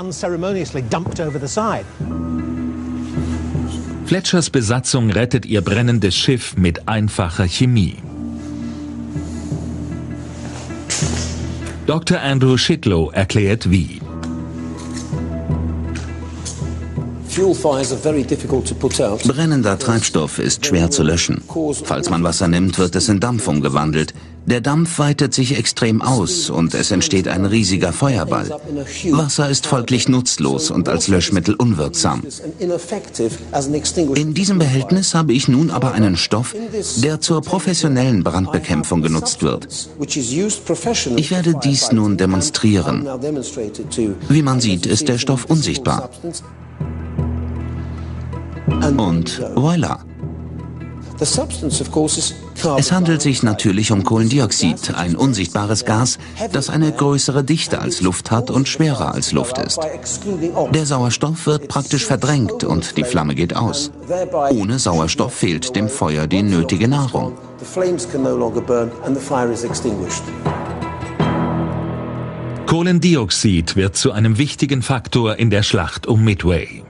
Fletchers Besatzung rettet ihr brennendes Schiff mit einfacher Chemie. Doktor Andrew Shitlow erklärt wie. Brennender Treibstoff ist schwer zu löschen. Falls man Wasser nimmt, wird es in Dampf umgewandelt. Der Dampf weitet sich extrem aus und es entsteht ein riesiger Feuerball. Wasser ist folglich nutzlos und als Löschmittel unwirksam. In diesem Behältnis habe ich nun aber einen Stoff, der zur professionellen Brandbekämpfung genutzt wird. Ich werde dies nun demonstrieren. Wie man sieht, ist der Stoff unsichtbar. Und voilà. Es handelt sich natürlich um Kohlendioxid, ein unsichtbares Gas, das eine größere Dichte als Luft hat und schwerer als Luft ist. Der Sauerstoff wird praktisch verdrängt und die Flamme geht aus. Ohne Sauerstoff fehlt dem Feuer die nötige Nahrung. Kohlendioxid wird zu einem wichtigen Faktor in der Schlacht um Midway.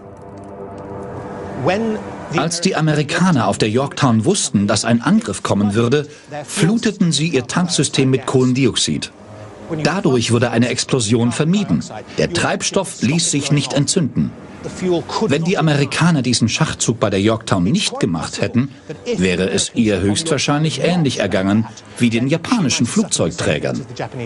Als die Amerikaner auf der Yorktown wussten, dass ein Angriff kommen würde, fluteten sie ihr Tanksystem mit Kohlendioxid. Dadurch wurde eine Explosion vermieden. Der Treibstoff ließ sich nicht entzünden. Wenn die Amerikaner diesen Schachzug bei der Yorktown nicht gemacht hätten, wäre es ihr höchstwahrscheinlich ähnlich ergangen wie den japanischen Flugzeugträgern.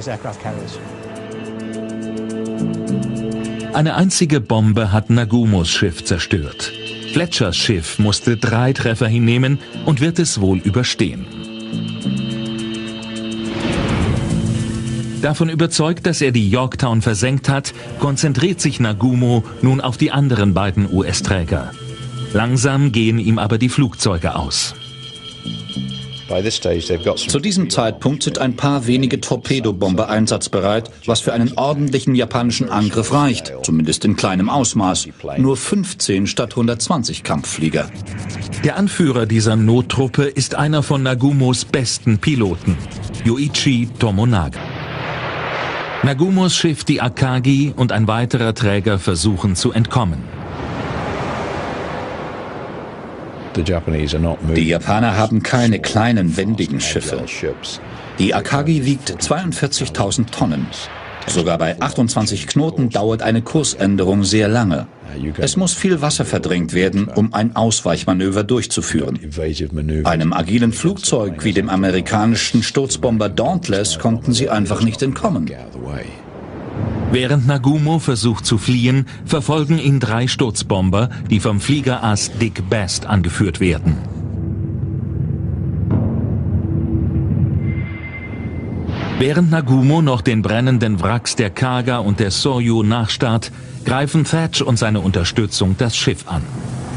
Eine einzige Bombe hat Nagumos Schiff zerstört. Fletchers Schiff musste drei Treffer hinnehmen und wird es wohl überstehen. Davon überzeugt, dass er die Yorktown versenkt hat, konzentriert sich Nagumo nun auf die anderen beiden U S-Träger. Langsam gehen ihm aber die Flugzeuge aus. Zu diesem Zeitpunkt sind ein paar wenige Torpedobomber einsatzbereit, was für einen ordentlichen japanischen Angriff reicht, zumindest in kleinem Ausmaß. Nur fünfzehn statt hundertzwanzig Kampfflieger. Der Anführer dieser Nottruppe ist einer von Nagumos besten Piloten, Yoichi Tomonaga. Nagumos Schiff, die Akagi, und ein weiterer Träger versuchen zu entkommen. Die Japaner haben keine kleinen, wendigen Schiffe. Die Akagi wiegt zweiundvierzigtausend Tonnen. Sogar bei achtundzwanzig Knoten dauert eine Kursänderung sehr lange. Es muss viel Wasser verdrängt werden, um ein Ausweichmanöver durchzuführen. Einem agilen Flugzeug wie dem amerikanischen Sturzbomber Dauntless konnten sie einfach nicht entkommen. Während Nagumo versucht zu fliehen, verfolgen ihn drei Sturzbomber, die vom Fliegerass Dick Best angeführt werden. Während Nagumo noch den brennenden Wracks der Kaga und der Soryu nachstarrt, greifen Thatch und seine Unterstützung das Schiff an.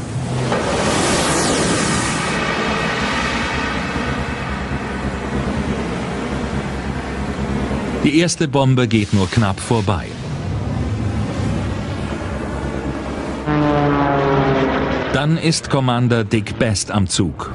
Die erste Bombe geht nur knapp vorbei. Dann ist Commander Dick Best am Zug.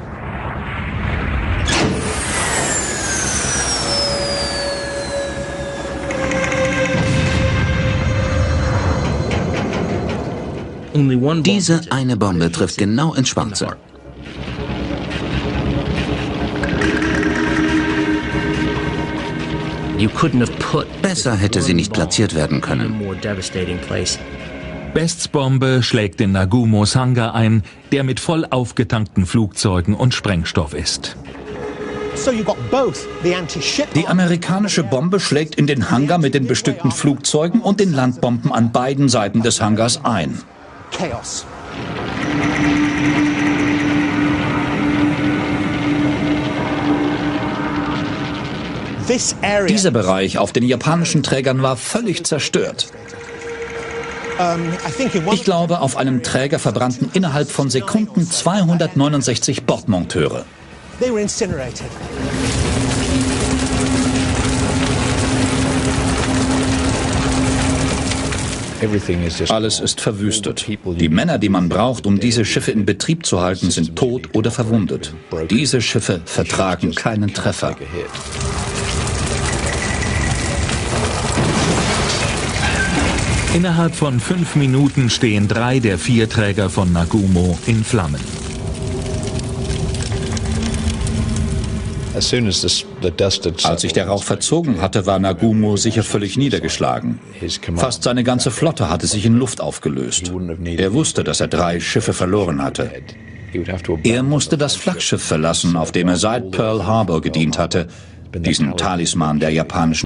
Diese eine Bombe trifft genau ins Schwarze. Besser hätte sie nicht platziert werden können. Bests Bombe schlägt in Nagumos Hangar ein, der mit voll aufgetankten Flugzeugen und Sprengstoff ist. Die amerikanische Bombe schlägt in den Hangar mit den bestückten Flugzeugen und den Landbomben an beiden Seiten des Hangars ein. Chaos. Dieser Bereich auf den japanischen Trägern war völlig zerstört. Ich glaube, auf einem Träger verbrannten innerhalb von Sekunden zweihundertneunundsechzig Bordmonteure. Alles ist verwüstet. Die Männer, die man braucht, um diese Schiffe in Betrieb zu halten, sind tot oder verwundet. Diese Schiffe vertragen keinen Treffer. Innerhalb von fünf Minuten stehen drei der vier Träger von Nagumo in Flammen. Als sich der Rauch verzogen hatte, war Nagumo sicher völlig niedergeschlagen. Fast seine ganze Flotte hatte sich in Luft aufgelöst. Er wusste, dass er drei Schiffe verloren hatte. Er musste das Flaggschiff verlassen, auf dem er seit Pearl Harbor gedient hatte, diesen Talisman der japanischen